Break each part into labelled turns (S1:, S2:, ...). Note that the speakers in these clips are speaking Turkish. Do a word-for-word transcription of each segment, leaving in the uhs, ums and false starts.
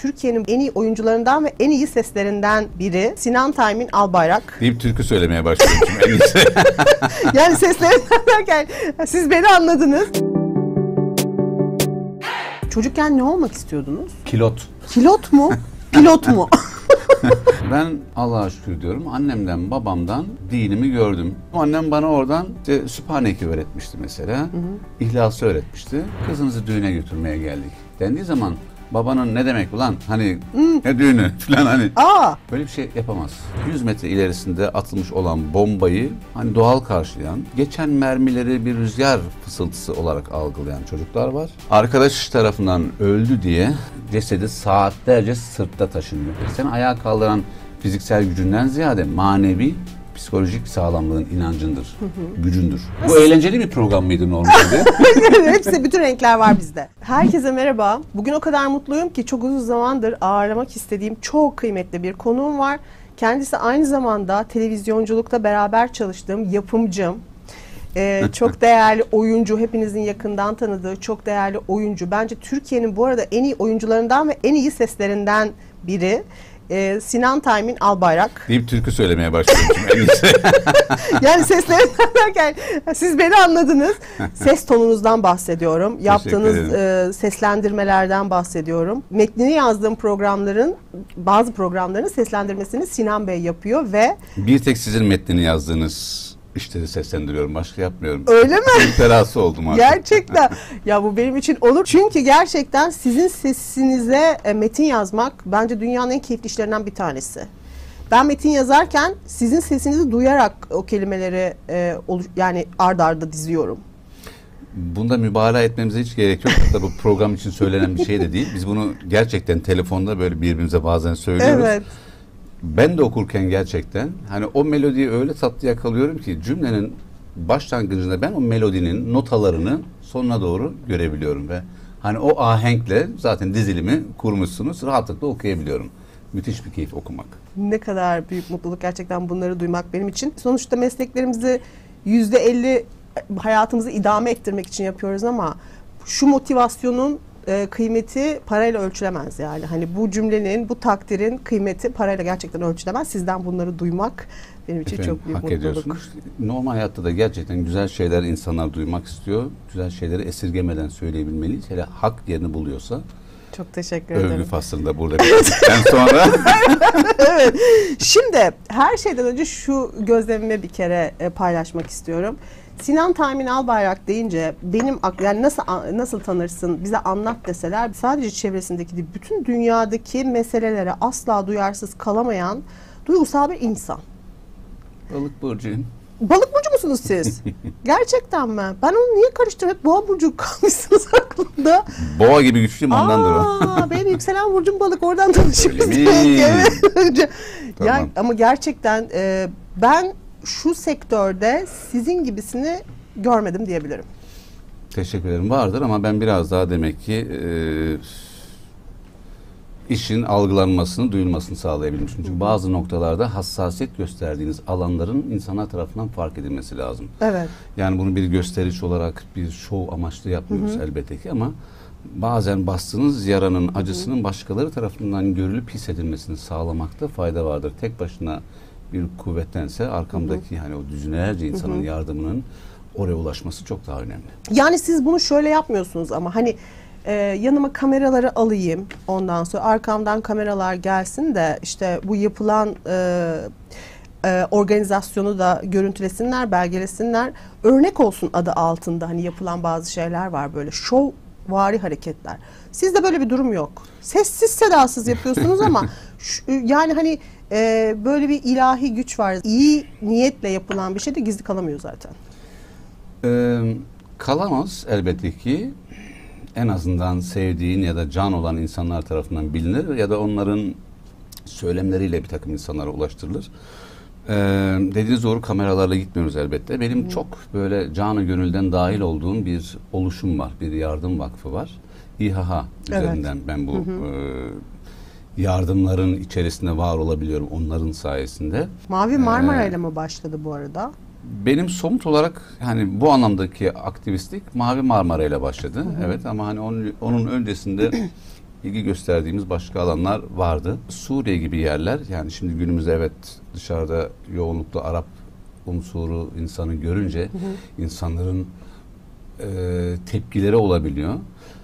S1: Türkiye'nin en iyi oyuncularından ve en iyi seslerinden biri Sinan Taymin Albayrak.
S2: Deyip türkü söylemeye başladım en iyisi.
S1: Yani seslerinden derken siz beni anladınız. Çocukken ne olmak istiyordunuz?
S2: Kilot.
S1: Kilot mu? Pilot mu?
S2: Ben Allah'a şükür diyorum annemden babamdan dinimi gördüm. Annem bana oradan işte Sübhaneke öğretmişti mesela. Hı hı. İhlası öğretmişti. Kızınızı düğüne götürmeye geldik dendiği zaman babanın ne demek ulan hani hmm. ne düğünü falan hani
S1: Aa.
S2: böyle bir şey yapamaz. yüz metre ilerisinde atılmış olan bombayı hani doğal karşılayan, geçen mermileri bir rüzgar fısıltısı olarak algılayan çocuklar var. Arkadaş tarafından öldü diye cesedi saatlerce sırtta taşınıyor. Seni ayağa kaldıran fiziksel gücünden ziyade manevi, psikolojik sağlamlığın inancındır, hı hı. gücündür. Bu eğlenceli bir program mıydı normalde?
S1: Hepsi, bütün renkler var bizde. Herkese merhaba. Bugün o kadar mutluyum ki çok uzun zamandır ağırlamak istediğim çok kıymetli bir konuğum var. Kendisi aynı zamanda televizyonculukta beraber çalıştığım yapımcım. Ee, çok değerli oyuncu, hepinizin yakından tanıdığı çok değerli oyuncu. Bence Türkiye'nin bu arada en iyi oyuncularından ve en iyi seslerinden biri. Ee, Sinan Taymin Albayrak.
S2: Deyip türkü söylemeye başladım en iyisi.
S1: Yani seslerinden derken siz beni anladınız. Ses tonunuzdan bahsediyorum. Yaptığınız e, seslendirmelerden bahsediyorum. Metnini yazdığım programların, bazı programların seslendirmesini Sinan Bey yapıyor ve...
S2: Bir tek sizin metnini yazdığınız işleri seslendiriyorum. Başka yapmıyorum.
S1: Öyle mi?
S2: Müptelası oldum artık.
S1: Gerçekten. Ya bu benim için olur. Çünkü gerçekten sizin sesinize e, metin yazmak bence dünyanın en keyifli işlerinden bir tanesi. Ben metin yazarken sizin sesinizi duyarak o kelimeleri e, oluş, yani ard arda diziyorum.
S2: Bunda mübalağa etmemize hiç gerek yok. Hatta bu program için söylenen bir şey de değil. Biz bunu gerçekten telefonda böyle birbirimize bazen söylüyoruz. Evet. Ben de okurken gerçekten hani o melodiyi öyle tatlı yakalıyorum ki cümlenin başlangıcında ben o melodinin notalarını sonuna doğru görebiliyorum ve hani o ahenkle zaten dizilimi kurmuşsunuz, rahatlıkla okuyabiliyorum. Müthiş bir keyif okumak.
S1: Ne kadar büyük mutluluk gerçekten bunları duymak benim için. Sonuçta mesleklerimizi yüzde elli hayatımızı idame ettirmek için yapıyoruz ama şu motivasyonun E, kıymeti parayla ölçülemez yani. Hani bu cümlenin, bu takdirin kıymeti parayla gerçekten ölçülemez. Sizden bunları duymak benim için Efendim, çok büyük
S2: hak
S1: mutluluk.
S2: Ediyorsunuz. Normal hayatta da gerçekten güzel şeyler insanlar duymak istiyor. Güzel şeyleri esirgemeden söyleyebilmeliyiz. Hele hak yerini buluyorsa.
S1: Çok teşekkür ederim.
S2: Övgü faslında burada bitirdikten sonra.
S1: Evet. Şimdi her şeyden önce şu gözlemimi bir kere e, paylaşmak istiyorum. Sinan Taymin Albayrak deyince benim yani nasıl nasıl tanırsın, bize anlat deseler sadece çevresindeki değil, bütün dünyadaki meselelere asla duyarsız kalamayan duygusal bir insan.
S2: Balık burcuyum.
S1: Balık burcu musunuz siz? Gerçekten mi? Ben onu niye karıştırıyorum? Hep boğa burcu kalmışsınız aklımda.
S2: Boğa gibi güçlüyüm ondandır o.
S1: Aa, benim yükselen burcum balık, oradan tanışıyoruz.
S2: Evet.
S1: Tamam. Yani, ama gerçekten e, ben şu sektörde sizin gibisini görmedim diyebilirim.
S2: Teşekkür ederim. Vardır ama ben biraz daha demek ki e, işin algılanmasını, duyulmasını sağlayabilmişim. Çünkü bazı noktalarda hassasiyet gösterdiğiniz alanların insanlar tarafından fark edilmesi lazım.
S1: Evet.
S2: Yani bunu bir gösteriş olarak, bir şov amaçlı yapmıyoruz, hı hı, elbette ki ama bazen bastığınız yaranın acısının başkaları tarafından görülüp hissedilmesini sağlamakta fayda vardır. Tek başına bir kuvvettense arkamdaki, hı hı, hani o düzinelerce insanın, hı hı, yardımının oraya ulaşması çok daha önemli.
S1: Yani siz bunu şöyle yapmıyorsunuz ama hani e, yanıma kameraları alayım, ondan sonra arkamdan kameralar gelsin de işte bu yapılan e, e, organizasyonu da görüntülesinler, belgelesinler, örnek olsun adı altında hani yapılan bazı şeyler var, böyle şovvari hareketler. Sizde böyle bir durum yok. Sessiz sedasız yapıyorsunuz ama şu, yani hani Ee, böyle bir ilahi güç var. İyi niyetle yapılan bir şey de gizli kalamıyor zaten.
S2: Ee, kalamaz elbette ki. En azından sevdiğin ya da can olan insanlar tarafından bilinir ya da onların söylemleriyle bir takım insanlara ulaştırılır. Ee, dediğiniz doğru, kameralarla gitmiyoruz elbette. Benim hmm. çok böyle canı gönülden dahil olduğum bir oluşum var. Bir yardım vakfı var. İHA üzerinden evet. ben bu... Hı hı. E, yardımların içerisinde var olabiliyorum onların sayesinde.
S1: Mavi Marmara ile ee, mi başladı bu arada?
S2: Benim somut olarak hani bu anlamdaki aktivistlik Mavi Marmara ile başladı. Hı hı. Evet ama hani onun, onun öncesinde ilgi gösterdiğimiz başka alanlar vardı. Suriye gibi yerler, yani şimdi günümüzde evet dışarıda yoğunlukla Arap unsuru insanı görünce hı hı. insanların e, tepkileri olabiliyor.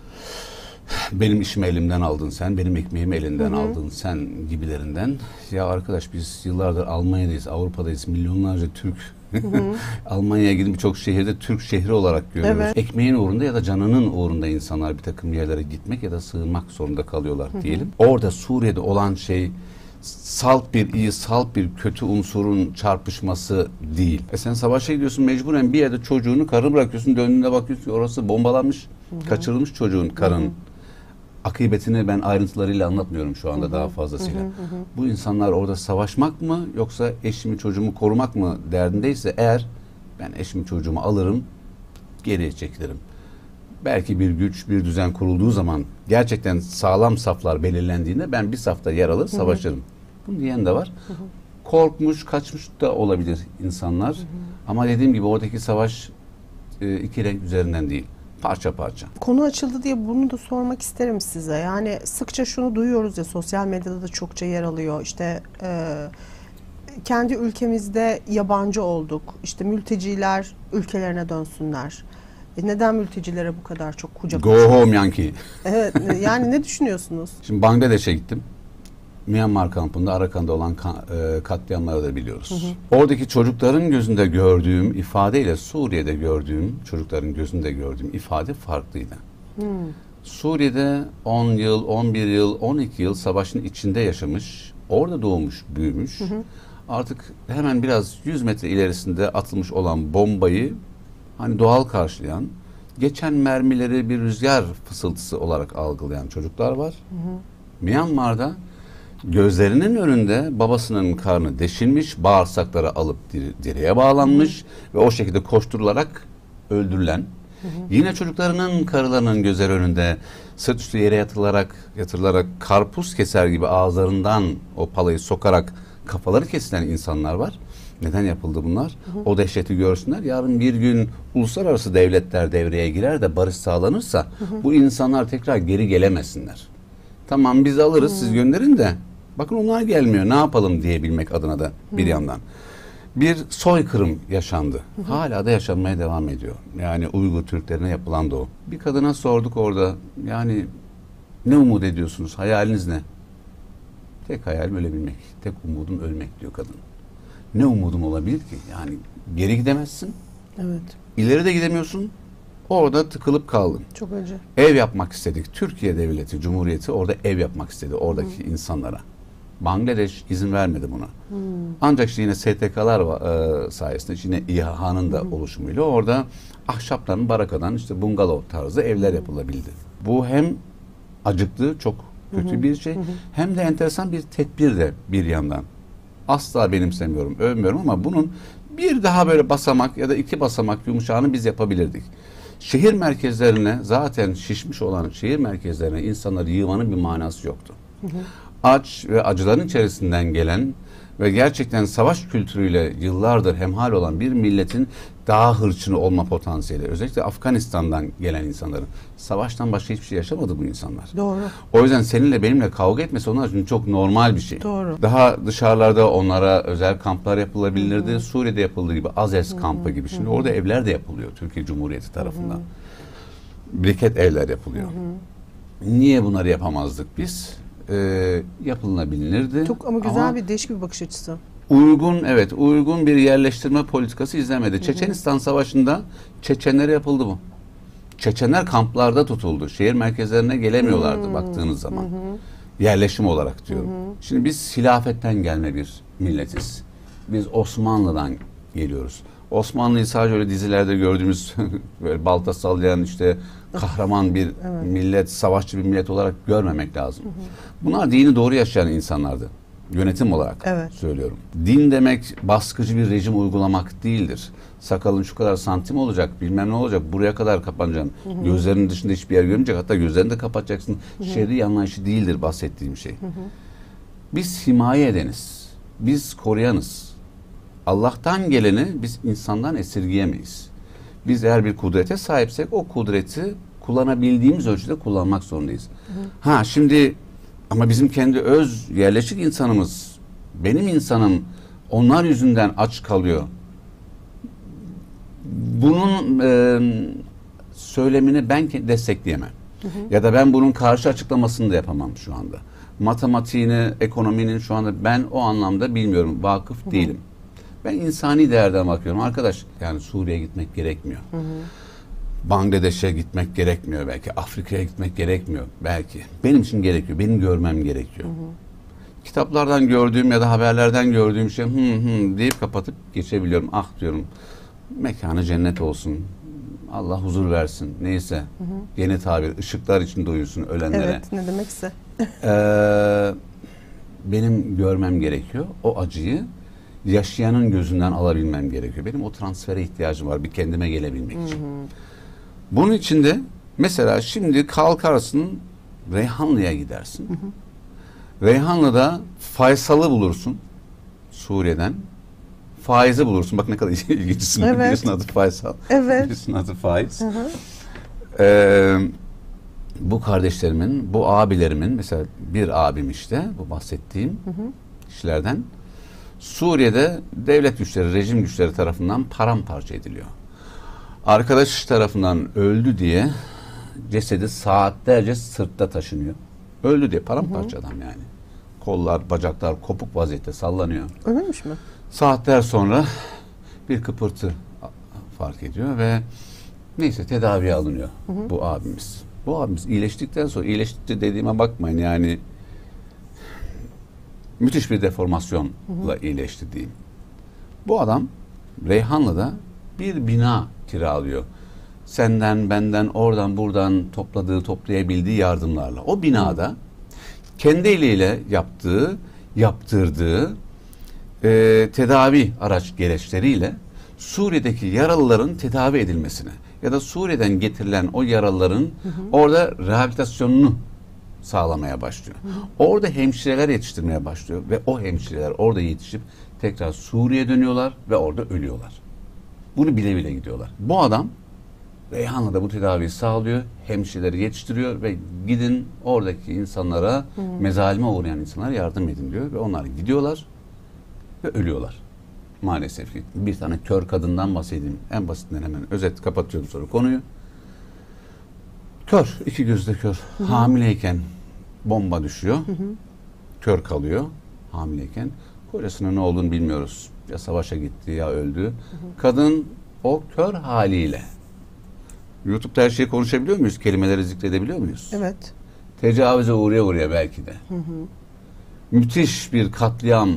S2: Benim işimi elimden aldın sen, benim ekmeğimi elinden hı hı. aldın sen gibilerinden. Ya arkadaş biz yıllardır Almanya'dayız, Avrupa'dayız, milyonlarca Türk Almanya'ya gidip birçok şehirde Türk şehri olarak görüyoruz. Evet. Ekmeğin uğrunda ya da canının uğrunda insanlar bir takım yerlere gitmek ya da sığınmak zorunda kalıyorlar hı diyelim. Hı. Orada Suriye'de olan şey salt bir iyi, salt bir kötü unsurun çarpışması değil. E sen savaşa gidiyorsun mecburen bir yerde çocuğunu, karını bırakıyorsun, döndüğünde bakıyorsun orası bombalanmış, hı hı. kaçırılmış çocuğun, karın. Hı hı. Akıbetini ben ayrıntılarıyla anlatmıyorum şu anda hı hı. daha fazlasıyla. Hı hı hı. Bu insanlar orada savaşmak mı yoksa eşimi çocuğumu korumak mı derdindeyse eğer ben eşimi çocuğumu alırım, geriye çekilirim. Belki bir güç, bir düzen kurulduğu zaman gerçekten sağlam saflar belirlendiğinde ben bir safta yer alır, savaşırım. Hı hı. Bunu diyen de var. Hı hı. Korkmuş, kaçmış da olabilir insanlar. Hı hı. Ama dediğim gibi oradaki savaş e, iki renk üzerinden değil. Parça parça.
S1: Konu açıldı diye bunu da sormak isterim size. Yani sıkça şunu duyuyoruz ya, sosyal medyada da çokça yer alıyor. İşte e, kendi ülkemizde yabancı olduk. İşte mülteciler ülkelerine dönsünler. E neden mültecilere bu kadar çok kucak
S2: Go açıyoruz? Home Yankee.
S1: Evet. Yani ne düşünüyorsunuz?
S2: Şimdi Bangladeş'e gittim. Myanmar kampında Arakan'da olan e, katliamları da biliyoruz. Hı hı. Oradaki çocukların gözünde gördüğüm ifadeyle Suriye'de gördüğüm, çocukların gözünde gördüğüm ifade farklıydı. Hı. Suriye'de on yıl, on bir yıl, on iki yıl savaşın içinde yaşamış, orada doğmuş, büyümüş. Hı hı. Artık hemen biraz yüz metre ilerisinde atılmış olan bombayı hani doğal karşılayan, geçen mermileri bir rüzgar fısıltısı olarak algılayan çocuklar var. Hı hı. Myanmar'da gözlerinin önünde babasının karnı deşilmiş, bağırsakları alıp direğe bağlanmış hı hı. ve o şekilde koşturularak öldürülen, hı hı. yine çocuklarının, karılarının gözleri önünde sırt üstü yere yatılarak, yatırılarak karpuz keser gibi ağızlarından o palayı sokarak kafaları kesilen insanlar var. Neden yapıldı bunlar? Hı hı. O dehşeti görsünler. Yarın bir gün uluslararası devletler devreye girer de barış sağlanırsa hı hı. bu insanlar tekrar geri gelemesinler. Tamam biz alırız, hı. siz gönderin de bakın onlar gelmiyor, ne yapalım diyebilmek adına da bir hı. yandan. Bir soykırım yaşandı. Hı hı. Hala da yaşanmaya devam ediyor. Yani Uygur Türklerine yapılan da o. Bir kadına sorduk orada, yani ne umut ediyorsunuz, hayaliniz ne? Tek hayalim ölebilmek, tek umudum ölmek diyor kadın. Ne umudum olabilir ki? Yani geri gidemezsin.
S1: Evet.
S2: İleri de gidemiyorsun. Orada tıkılıp kaldın.
S1: Çok acı.
S2: Ev yapmak istedik. Türkiye Devleti, Cumhuriyeti orada ev yapmak istedi oradaki hmm. insanlara. Bangladeş izin vermedi buna. Hmm. Ancak işte yine S T K'lar e, sayesinde yine İHA'nın da hmm. oluşumuyla orada ahşaptan, barakadan işte bungalov tarzı evler hmm. yapılabildi. Bu hem acıklı, çok kötü hmm. bir şey hmm. hem de enteresan bir tedbir de bir yandan. Asla benimsemiyorum, övmüyorum ama bunun bir daha böyle basamak ya da iki basamak yumuşağını biz yapabilirdik. Şehir merkezlerine zaten şişmiş olan şehir merkezlerine insanları yığmanın bir manası yoktu. Hı hı. Aç ve acıların içerisinden gelen ve gerçekten savaş kültürüyle yıllardır hemhal olan bir milletin daha hırçını olma potansiyeli. Özellikle Afganistan'dan gelen insanların. Savaştan başka hiçbir şey yaşamadı bu insanlar.
S1: Doğru.
S2: O yüzden seninle benimle kavga etmesi onlar için çok normal bir şey.
S1: Doğru.
S2: Daha dışarılarda onlara özel kamplar yapılabilirdi. Hı hı. Suriye'de yapıldığı gibi Azez hı hı. kampı gibi. Şimdi hı hı. orada evler de yapılıyor Türkiye Cumhuriyeti tarafından. Hı hı. Briket evler yapılıyor. Hı hı. Niye bunları yapamazdık biz? Ee, yapılabilirdi.
S1: Çok ama güzel ama bir değişik bir bakış açısı.
S2: Uygun, evet, uygun bir yerleştirme politikası izlemedi. Hı hı. Çeçenistan Savaşı'nda Çeçenlere yapıldı bu. Çeçenler kamplarda tutuldu. Şehir merkezlerine gelemiyorlardı hı. baktığınız zaman. Hı hı. Yerleşim olarak diyorum. Hı hı. Şimdi biz hilafetten gelme bir milletiz. Biz Osmanlı'dan geliyoruz. Osmanlı'yı sadece öyle dizilerde gördüğümüz böyle balta sallayan işte kahraman bir evet. millet, savaşçı bir millet olarak görmemek lazım. Hı hı. Bunlar dini doğru yaşayan insanlardı. Yönetim olarak evet. söylüyorum. Din demek baskıcı bir rejim uygulamak değildir. Sakalın şu kadar santim olacak, bilmem ne olacak, buraya kadar kapanacaksın. Hı hı. Gözlerinin dışında hiçbir yer görmeyecek, hatta gözlerini de kapatacaksın. Hı hı. Şer'i anlayışı değildir bahsettiğim şey. Hı hı. Biz himaye edeniz, biz koruyanız. Allah'tan geleni biz insandan esirgeyemeyiz. Biz eğer bir kudrete sahipsek o kudreti kullanabildiğimiz ölçüde kullanmak zorundayız. Hı. Ha şimdi ama bizim kendi öz yerleşik insanımız, benim insanım onlar yüzünden aç kalıyor. Bunun e, söylemini ben destekleyemem. Hı hı. Ya da ben bunun karşı açıklamasını da yapamam şu anda. Matematiğini, ekonominin şu anda ben o anlamda bilmiyorum, vakıf hı hı. değilim. Ben insani değerden bakıyorum. Arkadaş yani Suriye'ye gitmek gerekmiyor. Hı hı. Bangladeş'e gitmek gerekmiyor belki. Afrika'ya gitmek gerekmiyor belki. Benim için gerekiyor. Benim görmem gerekiyor. Hı hı. Kitaplardan gördüğüm ya da haberlerden gördüğüm şey hı hı deyip kapatıp geçebiliyorum. Ah diyorum. Mekanı cennet olsun. Allah huzur versin. Neyse. Hı hı. Yeni tabir. Işıklar içinde uyusun ölenlere.
S1: Evet. Ne demekse.
S2: ee, benim görmem gerekiyor. O acıyı yaşayanın gözünden alabilmem gerekiyor. Benim o transfere ihtiyacım var. Bir kendime gelebilmek için. Hı hı. Bunun için de mesela şimdi kalkarsın Reyhanlı'ya gidersin. Hı hı. Reyhanlı'da Faysal'ı bulursun. Suriye'den. Faiz'i bulursun. Bak ne kadar ilginçsin. Evet. Birisinin adı Faysal.
S1: Evet.
S2: Birisinin adı Faiz. Hı hı. Ee, bu kardeşlerimin, bu abilerimin mesela bir abim işte bu bahsettiğim hı hı. kişilerden Suriye'de devlet güçleri, rejim güçleri tarafından paramparça ediliyor. Arkadaş tarafından öldü diye cesedi saatlerce sırtta taşınıyor. Öldü diye paramparça hı hı. adam yani. Kollar, bacaklar kopuk vaziyette sallanıyor.
S1: Ölmüş mü? Saatler
S2: sonra bir kıpırtı fark ediyor ve neyse tedaviye alınıyor hı hı. bu abimiz. Bu abimiz iyileştikten sonra, iyileşti dediğime bakmayın yani müthiş bir deformasyonla hı hı. iyileşti diyeyim. Bu adam Reyhanlı'da bir bina kiralıyor. Senden, benden, oradan, buradan topladığı, toplayabildiği yardımlarla. O binada hı. kendi eliyle yaptığı, yaptırdığı e, tedavi araç gereçleriyle Suriye'deki yaralıların tedavi edilmesine ya da Suriye'den getirilen o yaralıların hı hı. orada rehabilitasyonunu sağlamaya başlıyor. Hı hı. Orada hemşireler yetiştirmeye başlıyor ve o hemşireler orada yetişip tekrar Suriye'ye dönüyorlar ve orada ölüyorlar. Bunu bile bile gidiyorlar. Bu adam Reyhanlı'da bu tedaviyi sağlıyor, hemşireleri yetiştiriyor ve gidin oradaki insanlara, hı hı. mezalime uğrayan insanlara yardım edin diyor ve onlar gidiyorlar ve ölüyorlar. Maalesef ki. Bir tane kör kadından bahsedeyim. En basitinden hemen özet kapatıyorum sonra konuyu. Kör, iki gözü de kör. Hı hı. Hamileyken bomba düşüyor. Hı hı. Kör kalıyor hamileyken. Kocasının ne olduğunu bilmiyoruz. Ya savaşa gitti ya öldü. Hı hı. Kadın o kör haliyle. YouTube'da her şeyi konuşabiliyor muyuz? Kelimeleri zikredebiliyor muyuz?
S1: Evet.
S2: Tecavüze uğraya uğraya belki de. Hı hı. Müthiş bir katliam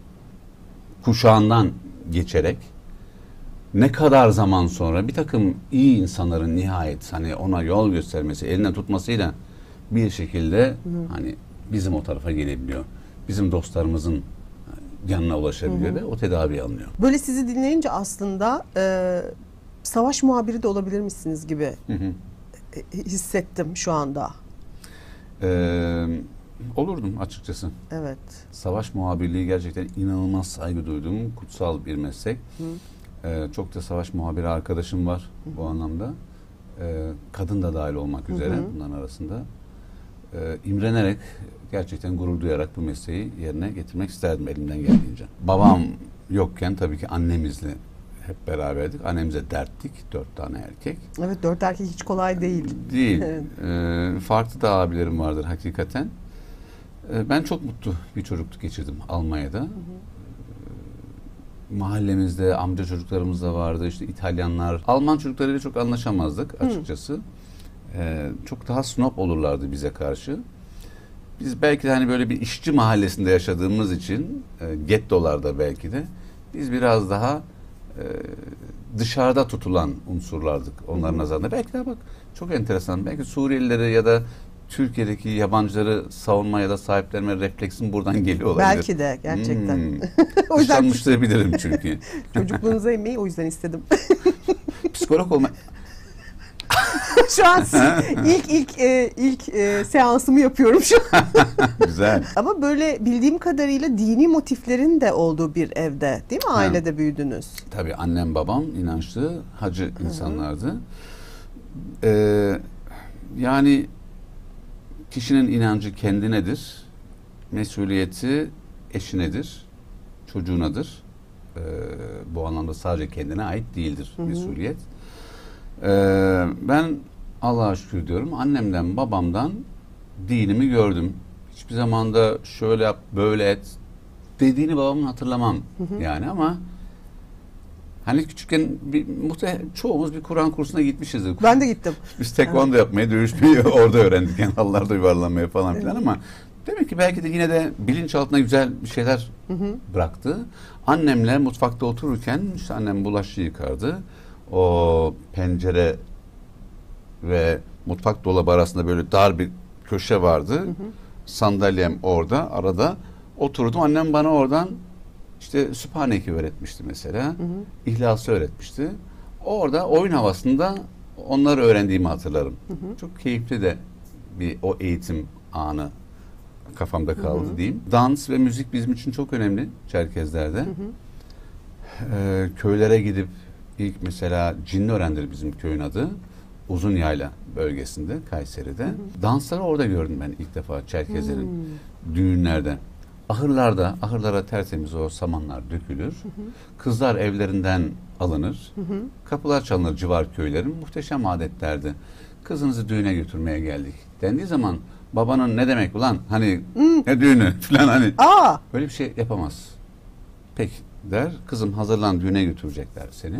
S2: kuşağından geçerek ne kadar zaman sonra bir takım iyi insanların nihayet hani ona yol göstermesi, elinden tutmasıyla bir şekilde hı. hani bizim o tarafa gelebiliyor. Bizim dostlarımızın yanına ulaşabiliyor hı hı. ve o tedavi alınıyor.
S1: Böyle sizi dinleyince aslında e, savaş muhabiri de olabilir misiniz gibi hı hı. hissettim şu anda.
S2: Ee, olurdum açıkçası.
S1: Evet.
S2: Savaş muhabirliği gerçekten inanılmaz saygı duyduğum kutsal bir meslek. Hı. Ee, çok da savaş muhabiri arkadaşım var hı. bu anlamda. Ee, kadın da dahil olmak üzere hı hı. bunların arasında. Ee, imrenerek, gerçekten gurur duyarak bu mesleği yerine getirmek isterdim elimden geldiğince. Babam yokken tabii ki annemizle hep beraberdik. Annemize derttik. Dört tane erkek.
S1: Evet, dört erkek hiç kolay değil.
S2: Değil. ee, farklı da abilerim vardır hakikaten. Ee, ben çok mutlu bir çocukluk geçirdim Almanya'da. Hı hı. Ee, mahallemizde amca çocuklarımız da vardı. İşte İtalyanlar. Alman çocuklarıyla çok anlaşamazdık açıkçası. Ee, çok daha snob olurlardı bize karşı. Biz belki de hani böyle bir işçi mahallesinde yaşadığımız için e, gettolarda belki de biz biraz daha e, dışarıda tutulan unsurlardık onların nazarında. Belki de bak çok enteresan. Belki Suriyelileri ya da Türkiye'deki yabancıları savunma ya da sahiplenme refleksim buradan geliyor olabilir.
S1: Belki de gerçekten.
S2: Hmm. O yüzden dışlanmıştırabilirim çünkü.
S1: Çocukluğunuza emeği o yüzden istedim.
S2: Psikolog olma.
S1: Şu an ilk ilk e, ilk e, seansımı yapıyorum şu an.
S2: Güzel.
S1: Ama böyle bildiğim kadarıyla dini motiflerin de olduğu bir evde, değil mi? Ailede ha. büyüdünüz.
S2: Tabii annem babam inançlı hacı Hı-hı. insanlardı. Ee, Yani kişinin inancı kendinedir, mesuliyeti eşinedir, çocuğunadır. Ee, bu anlamda sadece kendine ait değildir hı hı. mesuliyet. Ee, ben Allah'a şükür diyorum, annemden babamdan dinimi gördüm. Hiçbir zaman da şöyle yap, böyle et dediğini babamın hatırlamam hı hı. yani ama hani küçükken bir, muhtemelen çoğumuz bir Kur'an kursuna gitmişizdir.
S1: Ben de gittim.
S2: Biz tekvando evet. yapmayı, dövüşmeyi orada öğrendik. Yani halılarda yuvarlanmayı falan filan evet. ama demek ki belki de yine de bilinçaltına güzel bir şeyler hı hı. bıraktı. Annemle mutfakta otururken işte annem bulaşığı yıkardı. O pencere ve mutfak dolabı arasında böyle dar bir köşe vardı. Hı hı. Sandalyem orada, arada oturdum. Annem bana oradan işte Sübhaneke öğretmişti mesela. Hı hı. İhlas'ı öğretmişti. Orada oyun havasında onları öğrendiğimi hatırlarım. Hı hı. Çok keyifli de bir o eğitim anı kafamda kaldı hı hı. diyeyim. Dans ve müzik bizim için çok önemli Çerkezler'de. Hı hı. Ee, köylere gidip ilk mesela Cinliören'dir bizim köyün adı. Uzunyayla bölgesinde, Kayseri'de. Hı hı. Dansları orada gördüm ben ilk defa Çerkezlerin hı. düğünlerde. Ahırlarda, ahırlara tertemiz o samanlar dökülür. Hı hı. Kızlar evlerinden alınır. Hı hı. Kapılar çalınır civar köylerin. Muhteşem adetlerdi. Kızınızı düğüne götürmeye geldik dendiği zaman babanın ne demek ulan hani hı. ne düğünü falan hani Aa. böyle bir şey yapamaz. Peki der. Kızım hazırlan, düğüne götürecekler seni.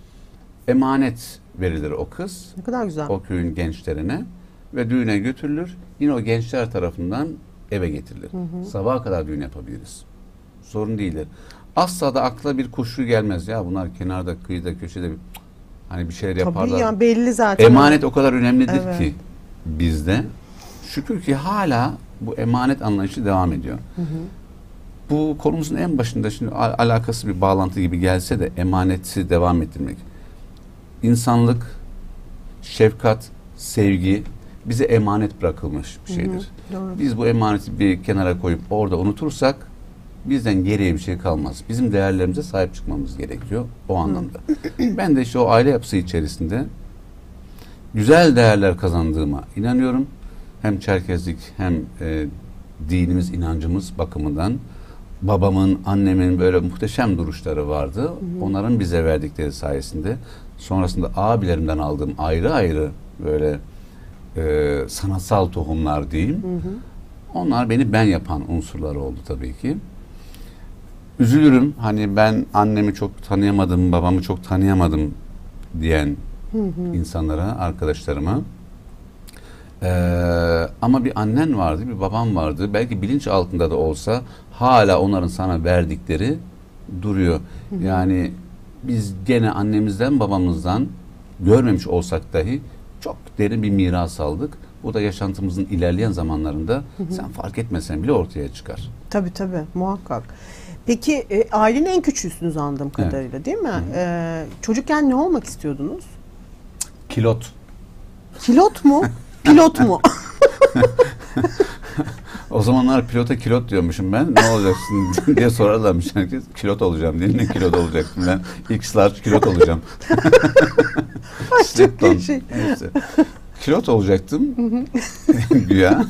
S2: Emanet verilir o kız.
S1: Ne kadar güzel.
S2: O köyün gençlerine ve düğüne götürülür. Yine o gençler tarafından eve getirilir. Hı hı. Sabaha kadar düğün yapabiliriz. Sorun değildir. Asla da akla bir kuşku gelmez. Ya bunlar kenarda, kıyıda, köşede bir, hani bir şeyler yaparlar.
S1: Tabii ya, belli zaten.
S2: Emanet o kadar önemlidir evet. ki bizde. Şükür ki hala bu emanet anlayışı devam ediyor. Hı hı. Bu konumuzun en başında şimdi al- alakası bir bağlantı gibi gelse de emaneti devam ettirmek. İnsanlık, şefkat, sevgi bize emanet bırakılmış bir şeydir. Hı hı, biz bu emaneti bir kenara koyup orada unutursak bizden geriye bir şey kalmaz. Bizim değerlerimize sahip çıkmamız gerekiyor o anlamda. Hı. Ben de işte o aile yapısı içerisinde güzel değerler kazandığıma inanıyorum. Hem Çerkezlik hem e, dinimiz, inancımız bakımından babamın, annemin böyle muhteşem duruşları vardı. Hı hı. Onların bize verdikleri sayesinde sonrasında abilerimden aldığım ayrı ayrı böyle e, sanatsal tohumlar diyeyim. Hı hı. Onlar beni ben yapan unsurlar oldu tabii ki. Üzülürüm hani ben annemi çok tanıyamadım, babamı çok tanıyamadım diyen hı hı. insanlara, arkadaşlarıma. Ee, ama bir annen vardı, bir babam vardı. Belki bilinç altında da olsa hala onların sana verdikleri duruyor. Hı hı. Yani biz gene annemizden, babamızdan görmemiş olsak dahi çok derin bir miras aldık. Bu da yaşantımızın ilerleyen zamanlarında hı hı. sen fark etmesen bile ortaya çıkar.
S1: Tabii tabii, muhakkak. Peki e, ailenin en küçüğüsünüz anladığım kadarıyla evet. değil mi? Hı hı. E, çocukken ne olmak istiyordunuz?
S2: Kilot.
S1: Kilot mu? Pilot mu?
S2: O zamanlar pilota kilot diyormuşum ben. Ne olacaksın diye sorarlarmış herkes. Kilot olacağım diye. Ne kilot olacaksın ben? X large kilot olacağım.
S1: Ay çok iyi şey.
S2: Neyse. Kilot olacaktım. Güya.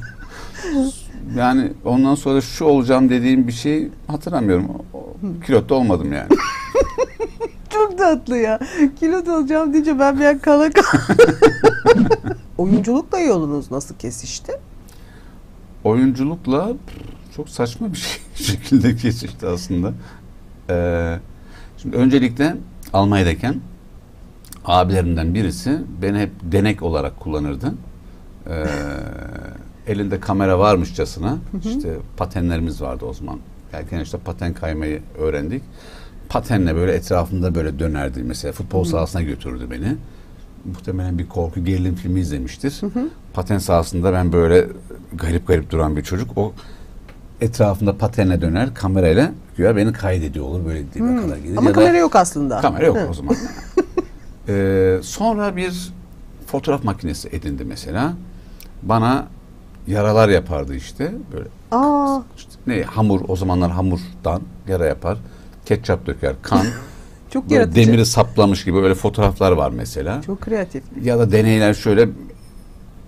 S2: Yani ondan sonra şu olacağım dediğim bir şey hatırlamıyorum. Kilot da olmadım yani.
S1: Çok tatlı ya. Kilot olacağım deyince ben bir an kala kala. Oyunculukla yolunuz nasıl kesişti?
S2: Oyunculukla çok saçma bir şey, şekilde kesişti aslında. Ee, şimdi öncelikle Almanya'dayken abilerimden birisi beni hep denek olarak kullanırdı. Ee, elinde kamera varmışçasına hı hı. işte patenlerimiz vardı o zaman. Erken işte paten kaymayı öğrendik. Patenle böyle etrafında böyle dönerdi. Mesela futbol hı. sahasına götürdü beni. Muhtemelen bir korku gerilim filmi izlemiştir. Hı hı. Paten sahasında ben böyle garip garip duran bir çocuk. O etrafında patenle döner kamerayla güya beni kaydediyor olur böyle dibe kadar gelir.
S1: Ama
S2: ya
S1: kamera yok aslında.
S2: Kamera yok hı. o zaman. ee, sonra bir fotoğraf makinesi edindi mesela. Bana yaralar yapardı işte. Böyle
S1: Aa.
S2: işte ne hamur o zamanlar hamurdan yara yapar. Ketçap döker, kan.
S1: Çok
S2: böyle
S1: yaratıcı.
S2: Demiri saplamış gibi böyle fotoğraflar var mesela.
S1: Çok kreatif.
S2: Ya da deneyler şöyle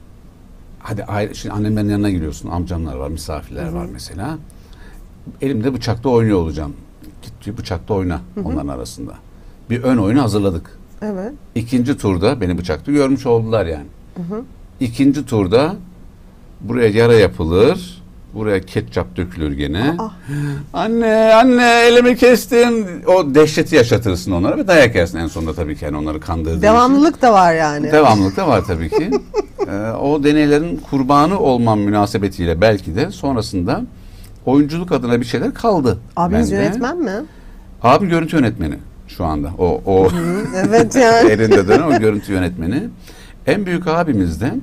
S2: hadi aile, şimdi annemlerin yanına giriyorsun. Amcamlar var, misafirler
S1: Hı-hı.
S2: var mesela. Elimde bıçakta oynuyor olacağım. Git diyor, bıçakta oyna
S1: Hı-hı.
S2: onların arasında. Bir ön oyunu hazırladık.
S1: Evet.
S2: İkinci turda beni bıçakta görmüş oldular yani.
S1: Hı-hı.
S2: İkinci turda buraya yara yapılır. Buraya ketçap dökülür gene.
S1: Aa.
S2: Anne, anne elimi kestin. O dehşeti yaşatırsın onlara ve dayak yersin en sonunda tabii ki yani onları kandırdığı
S1: Devamlılık da var yani.
S2: için. Devamlılık da var tabii ki. ee, o deneylerin kurbanı olmam münasebetiyle belki de sonrasında oyunculuk adına bir şeyler kaldı.
S1: Abiniz
S2: bende.
S1: yönetmen mi?
S2: Abim görüntü yönetmeni şu anda. O o
S1: Hı, evet yani.
S2: elinde dönen o görüntü yönetmeni. En büyük abimiz de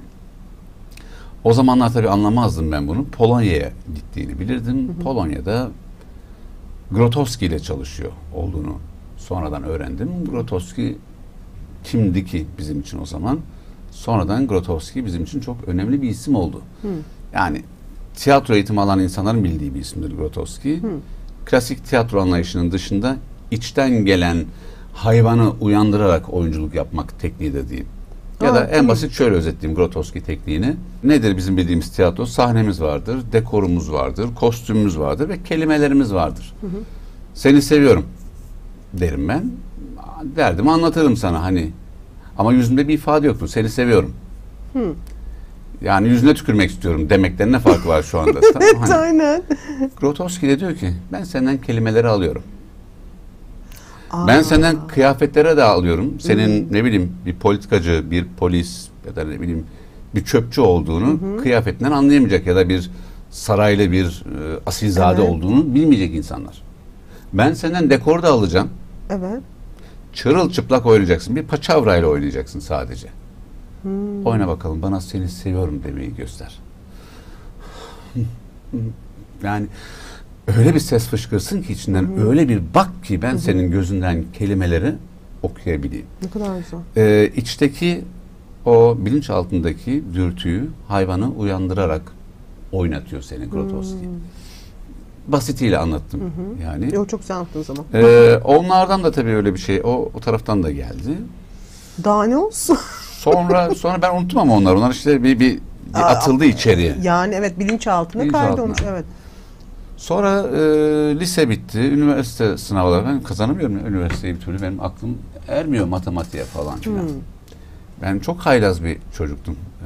S2: o zamanlar tabii anlamazdım ben bunu. Polonya'ya gittiğini bilirdim. Hı hı. Polonya'da Grotowski ile çalışıyor olduğunu sonradan öğrendim. Grotowski kimdi ki bizim için o zaman? Sonradan Grotowski bizim için çok önemli bir isim oldu. Hı. Yani tiyatro eğitimi alan insanların bildiği bir isimdir Grotowski. Hı. Klasik tiyatro anlayışının dışında içten gelen hayvanı uyandırarak oyunculuk yapmak tekniği de diyeyim. Ya
S1: Aa,
S2: da en
S1: tamam.
S2: basit şöyle özetleyeyim Grotowski tekniğini. Nedir bizim bildiğimiz tiyatro? Sahnemiz vardır, dekorumuz vardır, kostümümüz vardır ve kelimelerimiz vardır. Hı hı. Seni seviyorum derim ben. Derdim anlatırım sana hani. Ama yüzümde bir ifade yoktur. Seni seviyorum. Hı. Yani yüzüne tükürmek istiyorum demekten ne fark var şu anda? Tamam,
S1: Evet
S2: hani.
S1: aynen.
S2: Grotowski de diyor ki ben senden kelimeleri alıyorum.
S1: Aa.
S2: Ben senden kıyafetlere de alıyorum. Senin hmm. ne bileyim bir politikacı, bir polis ya da ne bileyim bir çöpçü olduğunu hmm. kıyafetinden anlayamayacak ya da bir saraylı bir e, asilzade evet. olduğunu bilmeyecek insanlar. Ben senden dekor da alacağım.
S1: Evet.
S2: Çırılçıplak oynayacaksın. Bir paçavrayla oynayacaksın sadece. Hmm. Oyna bakalım bana seni seviyorum demeyi göster. Yani öyle bir ses fışkırsın ki içinden Hı-hı. öyle bir bak ki ben Hı-hı. senin gözünden kelimeleri okuyabileyim.
S1: Ne kadar güzel.
S2: Ee, içteki o bilinç altındaki dürtüyü hayvanı uyandırarak oynatıyor seni Grotowski. Hmm. Basitiyle anlattım Hı-hı. yani.
S1: Yok çok güzel anlattın o zaman.
S2: Ee, onlardan da tabii öyle bir şey o, o taraftan da geldi.
S1: Daha ne olsun?
S2: Sonra sonra ben unuttum ama onlar. Onlar işte bir, bir, bir
S1: Aa,
S2: atıldı içeriye.
S1: Yani evet bilinçaltına
S2: Bilinç
S1: kaydolmuş evet.
S2: Sonra e, lise bitti, üniversite sınavları ben kazanamıyorum ya, üniversiteyi bir türlü benim aklım ermiyor matematiğe falan filan. Hmm. Ben çok haylaz bir çocuktum. Ee,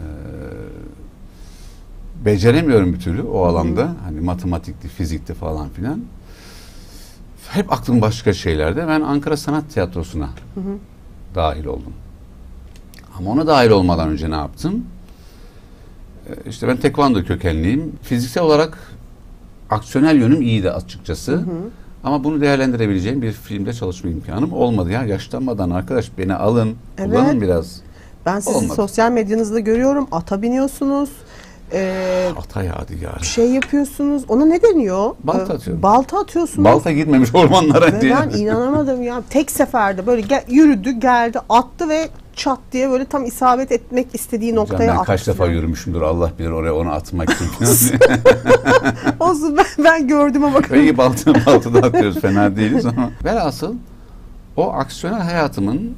S2: beceremiyorum bir türlü o alanda, hmm. hani matematikti, fizikti falan filan. Hep aklım başka şeylerde. Ben Ankara Sanat Tiyatrosu'na hmm. dahil oldum. Ama ona dahil olmadan önce ne yaptım? Ee, işte ben tekvando kökenliyim. Fiziksel olarak aksiyonel yönüm iyiydi açıkçası. Hı hı. Ama bunu değerlendirebileceğim bir filmde çalışma imkanım olmadı. Ya yaşlanmadan arkadaş beni alın, evet. kullanın biraz.
S1: Ben sizi olmadı. Sosyal medyanızda görüyorum. Ata biniyorsunuz. Ee,
S2: Ata yadigarı.
S1: Şey yapıyorsunuz. Ona ne deniyor?
S2: Balta atıyorum.
S1: Balta atıyorsunuz.
S2: Balta girmemiş ormanlara
S1: ve
S2: diye.
S1: Ben inanamadım ya. Tek seferde böyle gel, yürüdü, geldi, attı ve çat diye böyle tam isabet etmek istediği Hocam noktaya attı.
S2: Ben kaç defa yürümüşümdür Allah bilir oraya onu atmak için.
S1: Olsun ben, ben gördüğüme bakın.
S2: Peki balta, balta da atıyoruz fena değiliz ama. Velhasıl o aksiyonel hayatımın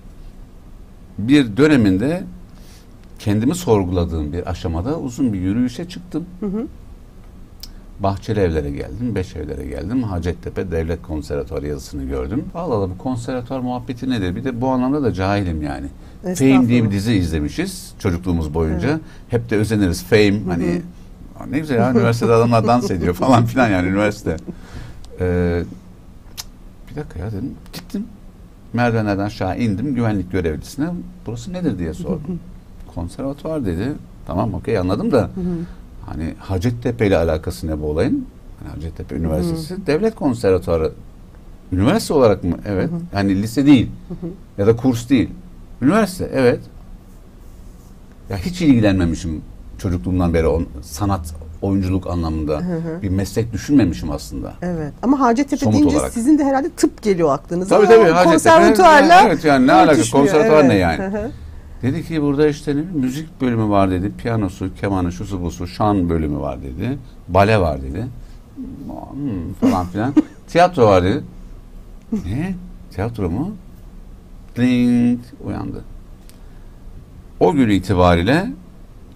S2: bir döneminde kendimi sorguladığım bir aşamada uzun bir yürüyüşe çıktım. Hı hı. Bahçeli Evler'e geldim, Beş Evler'e geldim. Hacettepe Devlet Konservatuarı yazısını gördüm. Allah Allah bu konservatuar muhabbeti nedir? Bir de bu anlamda da cahilim yani. Fame diye bir dizi izlemişiz çocukluğumuz boyunca. Evet. Hep de özeniriz. Fame Hı-hı. hani ne güzel ya üniversitede adamlar dans ediyor falan filan yani üniversite. Ee, bir dakika ya dedim. Gittim. Merdivenlerden aşağı indim. Güvenlik görevlisine burası nedir diye sordum. Konservatuar dedi. Tamam okey anladım da Hı-hı. hani Hacettepe ile alakası ne bu olayın? Hani Hacettepe Üniversitesi Hı-hı. Devlet Konservatuarı. Üniversite olarak mı? Evet. Hı-hı. Yani lise değil. Hı-hı. Ya da kurs değil. Üniversite evet. Ya hiç ilgilenmemişim çocukluğumdan beri on, sanat, oyunculuk anlamında hı hı. bir meslek düşünmemişim aslında.
S1: Evet. Ama Hacettepe Somut deyince olarak. Sizin de herhalde tıp geliyor aklınıza.
S2: Tabii tabii Hacettepe.
S1: Konservatuarla.
S2: Evet yani ne alaka konservatuar
S1: evet.
S2: ne yani? Hı hı. Dedi ki burada işte ne, müzik bölümü var dedi. Piyanosu, kemanı, şusu busu, şan bölümü var dedi. Bale var dedi. Hmm, falan filan. Tiyatro var dedi. Ne? Tiyatro mu? Ding uyandı. O gün itibariyle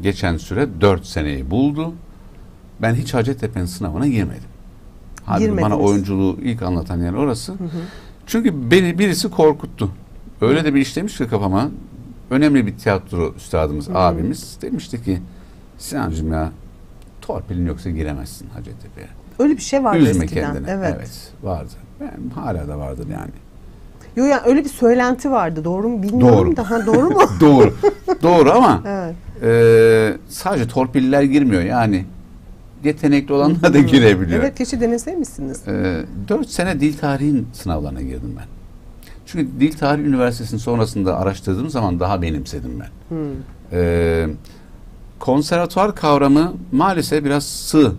S2: geçen süre dört seneyi buldu. Ben hiç Hacettepe'nin sınavına girmedim. Halbuki bana oyunculuğu ilk anlatan yer orası. Hı hı. Çünkü beni birisi korkuttu. Öyle de bir işlemiş ki kafama. Önemli bir tiyatro üstadımız, hı. abimiz demişti ki Sinancığım ya torpilin yoksa giremezsin Hacettepe'ye.
S1: Öyle bir şey vardı
S2: Üzme
S1: eskiden.
S2: kendini.
S1: Evet.
S2: evet vardı. Ben, hala da vardır yani.
S1: Yok yani öyle bir söylenti vardı. Doğru mu bilmiyorum
S2: doğru.
S1: da. Ha, doğru mu?
S2: doğru. Doğru ama
S1: evet.
S2: e, sadece torpilliler girmiyor yani. Yetenekli olanlar da girebiliyor.
S1: Evet, keşke deneseymişsiniz.
S2: E, dört sene dil tarihin sınavlarına girdim ben. Çünkü Dil Tarihi Üniversitesi'nin sonrasında araştırdığım zaman daha benimsedim ben. Hmm. E, konservatuvar kavramı maalesef biraz sığ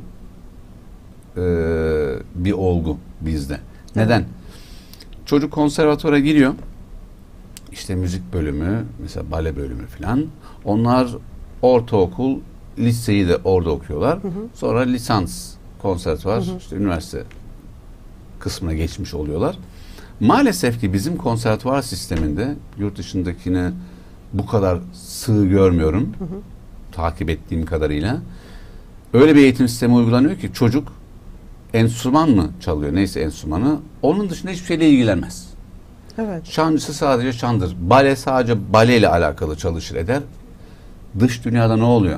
S2: e, bir olgu bizde. Neden? Evet. Çocuk konservatuvara giriyor. İşte müzik bölümü, mesela bale bölümü falan. Onlar ortaokul, liseyi de orada okuyorlar. Hı hı. Sonra lisans, konservatuvar, hı hı. işte üniversite kısmına geçmiş oluyorlar. Maalesef ki bizim konservatuvar sisteminde yurt dışındakini bu kadar sığ görmüyorum. Hı hı. Takip ettiğim kadarıyla. Öyle bir eğitim sistemi uygulanıyor ki çocuk enstrüman mı çalıyor, neyse enstrümanı, onun dışında hiçbir şeyle ilgilenmez.
S1: Evet.
S2: Şancısı sadece şandır. Bale sadece baleyle alakalı çalışır eder. Dış dünyada ne oluyor?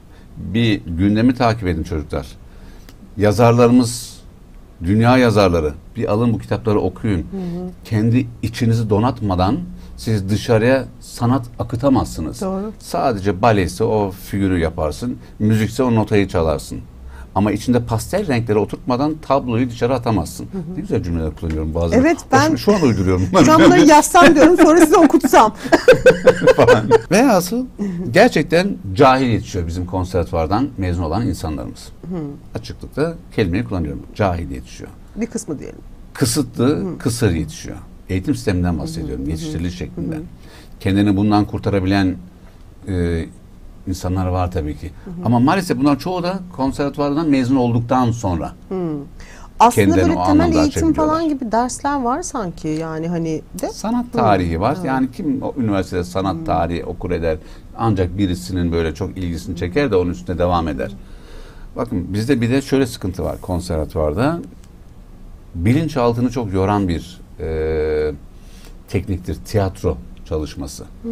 S2: Bir gündemi takip edin çocuklar. Yazarlarımız, dünya yazarları, bir alın bu kitapları okuyun. Hı hı. Kendi içinizi donatmadan siz dışarıya sanat akıtamazsınız. Doğru. Sadece baleyse o figürü yaparsın, müzikse o notayı çalarsın. Ama içinde pastel renkleri oturtmadan tabloyu dışarı atamazsın. Hı hı. Ne güzel cümleler kullanıyorum bazen.
S1: Evet, ben
S2: Hoşum, şu an uyduruyorum.
S1: Şu an bunları yazsam diyorum, sonra size okutsam.
S2: falan. Velhasıl gerçekten cahil yetişiyor bizim konservatuvardan mezun olan insanlarımız. Hı. Açıklıkla kelimeyi kullanıyorum. Cahil yetişiyor.
S1: Bir kısmı diyelim.
S2: Kısıtlı, hı. kısır yetişiyor. Eğitim sisteminden bahsediyorum. Hı hı. Yetiştiriliş şeklinden. Hı hı. Kendini bundan kurtarabilen e, insanlar var tabii ki. Hı hı. Ama maalesef bunlar çoğu da konservatuvardan mezun olduktan sonra.
S1: Hı. Aslında böyle temel eğitim falan gibi dersler var sanki, yani hani de.
S2: Sanat tarihi var. Hı. Yani kim o üniversitede sanat Hı. tarihi okur eder. Ancak birisinin böyle çok ilgisini çeker de onun üstüne devam eder. Hı. Bakın bizde bir de şöyle sıkıntı var konservatuvarda. Bilinçaltını çok yoran bir e, tekniktir tiyatro çalışması. Hı.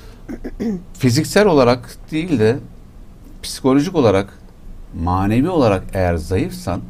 S2: Fiziksel olarak değil de psikolojik olarak, manevi olarak eğer zayıfsan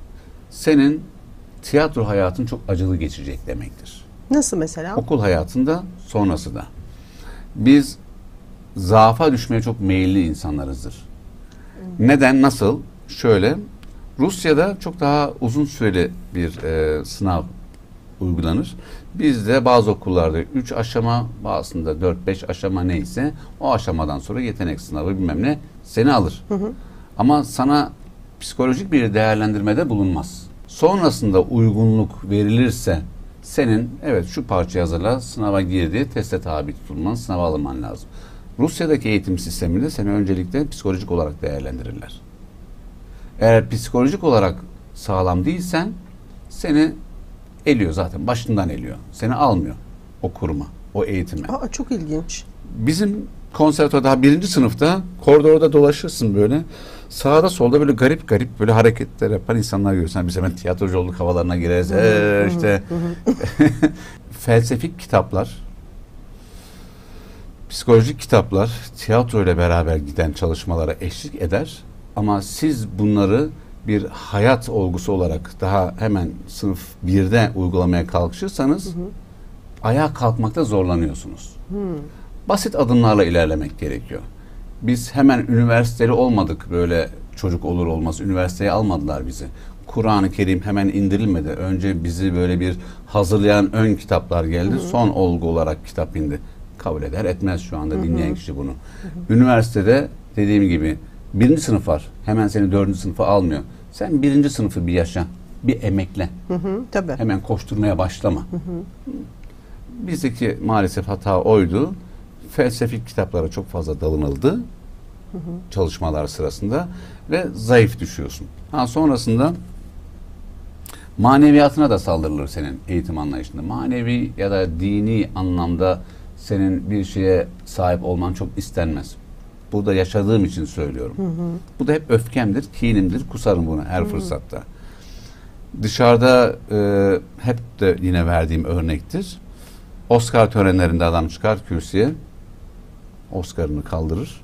S2: senin tiyatro hayatın çok acılı geçecek demektir.
S1: Nasıl mesela?
S2: Okul hayatında, sonrası da. Biz zaafa düşmeye çok meyilli insanlarızdır. Hmm. Neden, nasıl? Şöyle, Rusya'da çok daha uzun süreli bir e, sınav uygulanır. Bizde bazı okullarda üç aşama, bazısında dört beş aşama neyse o aşamadan sonra yetenek sınavı bilmem ne seni alır. Hı hı. Ama sana psikolojik bir değerlendirmede bulunmaz. Sonrasında uygunluk verilirse senin evet şu parçayı hazırla, sınava girdi, teste tabi tutulman, sınava alınman lazım. Rusya'daki eğitim sisteminde seni öncelikle psikolojik olarak değerlendirirler. Eğer psikolojik olarak sağlam değilsen seni eliyor zaten. Başından eliyor. Seni almıyor o kuruma, o eğitime.
S1: Aa, çok ilginç.
S2: Bizim konservatuvarda daha birinci sınıfta koridorda dolaşırsın böyle. Sağda solda böyle garip garip böyle hareketler yapan insanlar görürsen biz hemen tiyatrocu olduk havalarına gireriz. Ee, işte felsefik kitaplar, psikolojik kitaplar tiyatro ile beraber giden çalışmalara eşlik eder. Ama siz bunları bir hayat olgusu olarak daha hemen sınıf birde uygulamaya kalkışırsanız hı hı. ayağa kalkmakta zorlanıyorsunuz. Hı. Basit adımlarla ilerlemek gerekiyor. Biz hemen üniversiteli olmadık, böyle çocuk olur olmaz. Üniversiteye almadılar bizi. Kur'an-ı Kerim hemen indirilmedi. Önce bizi böyle bir hazırlayan ön kitaplar geldi. Hı hı. Son olgu olarak kitap indi. Kabul eder etmez şu anda hı hı. dinleyen kişi bunu. Hı hı. Üniversitede dediğim gibi birinci sınıf var. Hemen seni dördüncü sınıfa almıyor. Sen birinci sınıfı bir yaşa. Bir emekle. Hı hı, tabii. Hemen koşturmaya başlama. Hı hı. Bizdeki maalesef hata oydu. Felsefik kitaplara çok fazla dalınıldı. Hı hı. Çalışmalar sırasında ve zayıf düşüyorsun. Ha, sonrasında maneviyatına da saldırılır senin eğitim anlayışında. Manevi ya da dini anlamda senin bir şeye sahip olman çok istenmez. Burada yaşadığım için söylüyorum. Hı hı. Bu da hep öfkemdir, kinimdir, kusarım bunu her hı. fırsatta. Dışarıda e, hep de yine verdiğim örnektir. Oscar törenlerinde adam çıkar kürsüye, Oscar'ını kaldırır,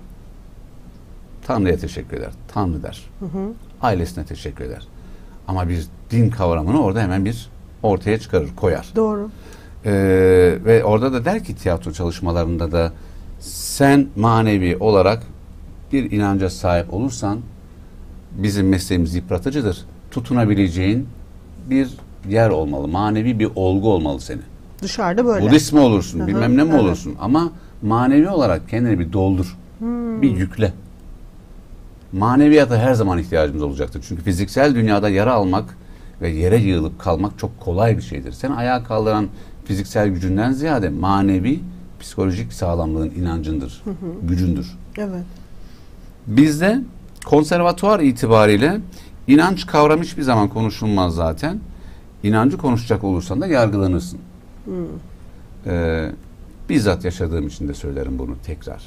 S2: Tanrı'ya teşekkür eder, Tanrı der. Hı hı. Ailesine teşekkür eder. Ama bir din kavramını orada hemen bir ortaya çıkarır, koyar.
S1: Doğru.
S2: Ee, ve orada da der ki tiyatro çalışmalarında da sen manevi olarak bir inanca sahip olursan bizim mesleğimiz yıpratıcıdır. Tutunabileceğin bir yer olmalı. Manevi bir olgu olmalı senin.
S1: Dışarıda böyle.
S2: Budist mi olursun,
S1: Hı-hı.
S2: bilmem ne mi
S1: evet.
S2: olursun ama manevi olarak kendini bir doldur. Hmm. Bir yükle. Maneviyata her zaman ihtiyacımız olacaktır. Çünkü fiziksel dünyada yara almak ve yere yığılıp kalmak çok kolay bir şeydir. Seni ayağa kaldıran fiziksel gücünden ziyade manevi, psikolojik sağlamlığın inancındır, hı hı. gücündür. Evet. Bizde konservatuvar itibariyle inanç kavramı hiçbir zaman konuşulmaz zaten. İnancı konuşacak olursan da yargılanırsın. Hmm. Ee, bizzat yaşadığım için de söylerim bunu tekrar.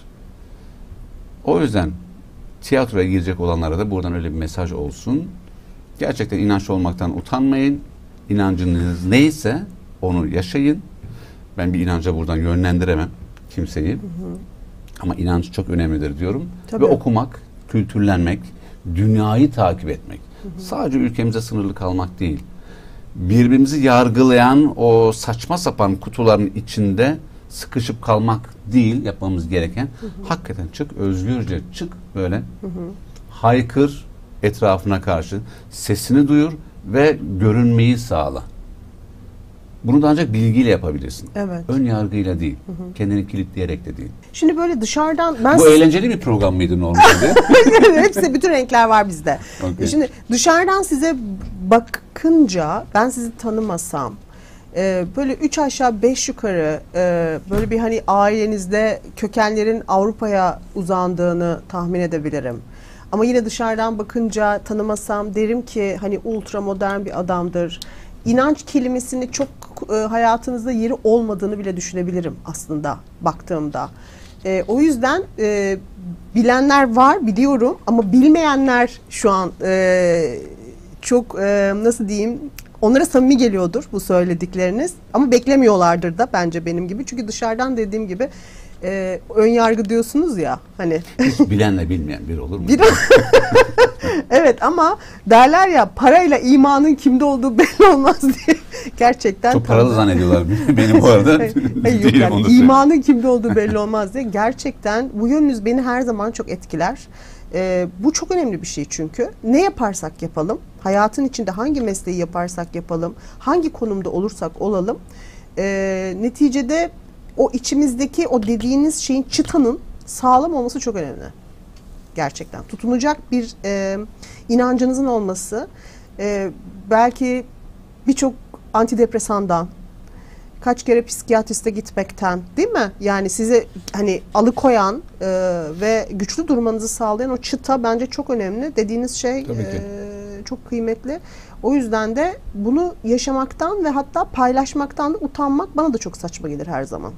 S2: O yüzden tiyatroya girecek olanlara da buradan öyle bir mesaj olsun. Gerçekten inançlı olmaktan utanmayın. İnancınız neyse onu yaşayın. Ben bir inanca buradan yönlendiremem kimseyi. Hı hı. Ama inanç çok önemlidir diyorum. Tabii. Ve okumak, kültürlenmek, dünyayı takip etmek. Hı hı. Sadece ülkemize sınırlı kalmak değil. Birbirimizi yargılayan o saçma sapan kutuların içinde sıkışıp kalmak değil yapmamız gereken. Hı hı. Hakikaten çık, özgürce çık böyle. Hı hı. Haykır etrafına karşı, sesini duyur ve görünmeyi sağla. Bunu da ancak bilgiyle yapabilirsin. Evet. Ön yargıyla değil. Hı hı. Kendini kilitleyerek de değil.
S1: Şimdi böyle dışarıdan... Ben
S2: Bu siz... eğlenceli bir program mıydı normalde?
S1: Hepsi, bütün renkler var bizde. Okay. Şimdi dışarıdan size bakınca, ben sizi tanımasam, böyle üç aşağı beş yukarı böyle bir hani ailenizde kökenlerin Avrupa'ya uzandığını tahmin edebilirim. Ama yine dışarıdan bakınca tanımasam derim ki hani ultra modern bir adamdır. İnanç kelimesini çok e, hayatınızda yeri olmadığını bile düşünebilirim aslında baktığımda. E, o yüzden e, bilenler var biliyorum ama bilmeyenler şu an e, çok e, nasıl diyeyim, onlara samimi geliyordur bu söyledikleriniz ama beklemiyorlardır da bence benim gibi. Çünkü dışarıdan dediğim gibi e, ön yargı diyorsunuz ya hani.
S2: Hiç bilenle bilmeyen bir olur mu?
S1: Bir... Evet ama derler ya parayla imanın kimde olduğu belli olmaz diye. Gerçekten.
S2: Çok paralı zannediyorlar benim bu arada.
S1: Hayır, yok, yani imanın kimde olduğu belli olmaz diye. Gerçekten bu yönünüz beni her zaman çok etkiler. Ee, bu çok önemli bir şey çünkü. Ne yaparsak yapalım, hayatın içinde hangi mesleği yaparsak yapalım, hangi konumda olursak olalım, e, neticede o içimizdeki o dediğiniz şeyin, çıtanın sağlam olması çok önemli. Gerçekten. Tutunacak bir e, inancınızın olması, e, belki birçok antidepresandan, kaç kere psikiyatriste gitmekten, değil mi? Yani sizi hani alıkoyan e, ve güçlü durmanızı sağlayan o çıta bence çok önemli. Dediğiniz şey e, çok kıymetli. O yüzden de bunu yaşamaktan ve hatta paylaşmaktan da utanmak bana da çok saçma gelir her zaman.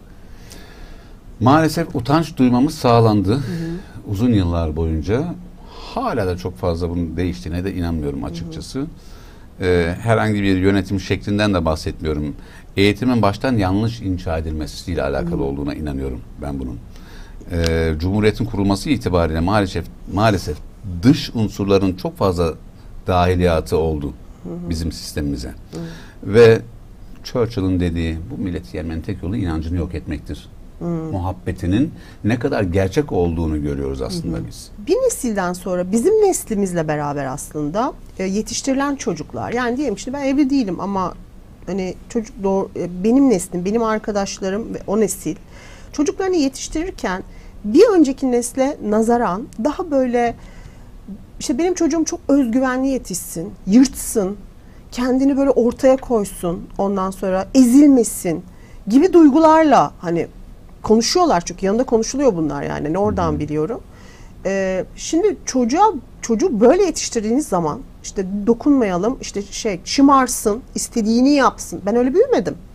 S2: Maalesef utanç duymamız sağlandı. Hı hı. Uzun yıllar boyunca. Hala da çok fazla bunun değiştiğine de inanmıyorum açıkçası. Hı hı. Ee, herhangi bir yönetim şeklinden de bahsetmiyorum. Eğitimin baştan yanlış inşa edilmesiyle alakalı hı hı. olduğuna inanıyorum ben bunun. Ee, Cumhuriyetin kurulması itibariyle maalesef maalesef dış unsurların çok fazla dahiliyatı oldu hı hı. bizim sistemimize. Hı hı. Ve Churchill'ın dediği bu milleti yenmenin tek yolu inancını yok etmektir. Hmm. Muhabbetinin ne kadar gerçek olduğunu görüyoruz aslında hmm. biz.
S1: Bir nesilden sonra bizim neslimizle beraber aslında e, yetiştirilen çocuklar, yani diyelim şimdi ben evli değilim ama hani çocuk doğru, e, benim neslim, benim arkadaşlarım ve o nesil çocuklarını yetiştirirken bir önceki nesle nazaran daha böyle işte benim çocuğum çok özgüvenli yetişsin, yırtsın, kendini böyle ortaya koysun, ondan sonra ezilmesin gibi duygularla hani konuşuyorlar, çünkü yanında konuşuluyor bunlar yani. Yani oradan hmm. biliyorum. Ee, şimdi çocuğa çocuğu böyle yetiştirdiğiniz zaman işte dokunmayalım, işte şey şımarsın, istediğini yapsın. Ben öyle büyümedim.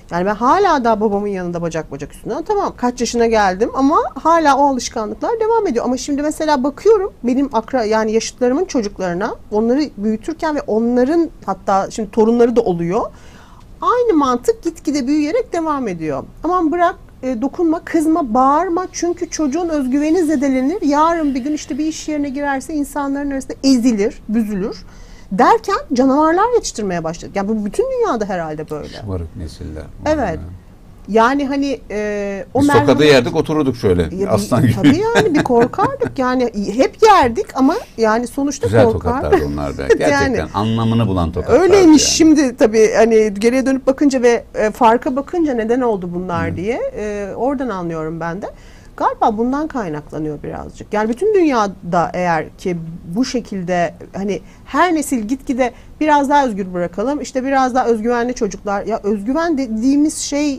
S1: Yani ben hala da babamın yanında bacak bacak üstünden tamam kaç yaşına geldim ama hala o alışkanlıklar devam ediyor. Ama şimdi mesela bakıyorum benim akra yani yaşıtlarımın çocuklarına onları büyütürken ve onların hatta şimdi torunları da oluyor. Aynı mantık gitgide büyüyerek devam ediyor. Aman bırak e, dokunma, kızma, bağırma çünkü çocuğun özgüveni zedelenir. Yarın bir gün işte bir iş yerine girerse insanların arasında ezilir, büzülür. Derken canavarlar yetiştirmeye başladık. Yani bu bütün dünyada herhalde böyle.
S2: Şımarık nesiller.
S1: Evet. Yani hani e, o
S2: Biz
S1: merhamet...
S2: sokakta yerdik otururduk şöyle
S1: Ya,
S2: aslan
S1: bir,
S2: gibi.
S1: tabii yani bir korkardık. Yani hep yerdik ama yani sonuçta
S2: Güzel
S1: korkardık.
S2: tokatlardı onlar be. Gerçekten
S1: Yani,
S2: anlamını bulan tokatlardı.
S1: öyleymiş
S2: yani.
S1: şimdi tabii hani geriye dönüp bakınca ve e, farka bakınca neden oldu bunlar
S2: Hı.
S1: diye e, oradan anlıyorum ben de. Galiba bundan kaynaklanıyor birazcık. Yani bütün dünyada eğer ki bu şekilde hani her nesil gitgide biraz daha özgür bırakalım. İşte biraz daha özgüvenli çocuklar. Ya özgüven dediğimiz şey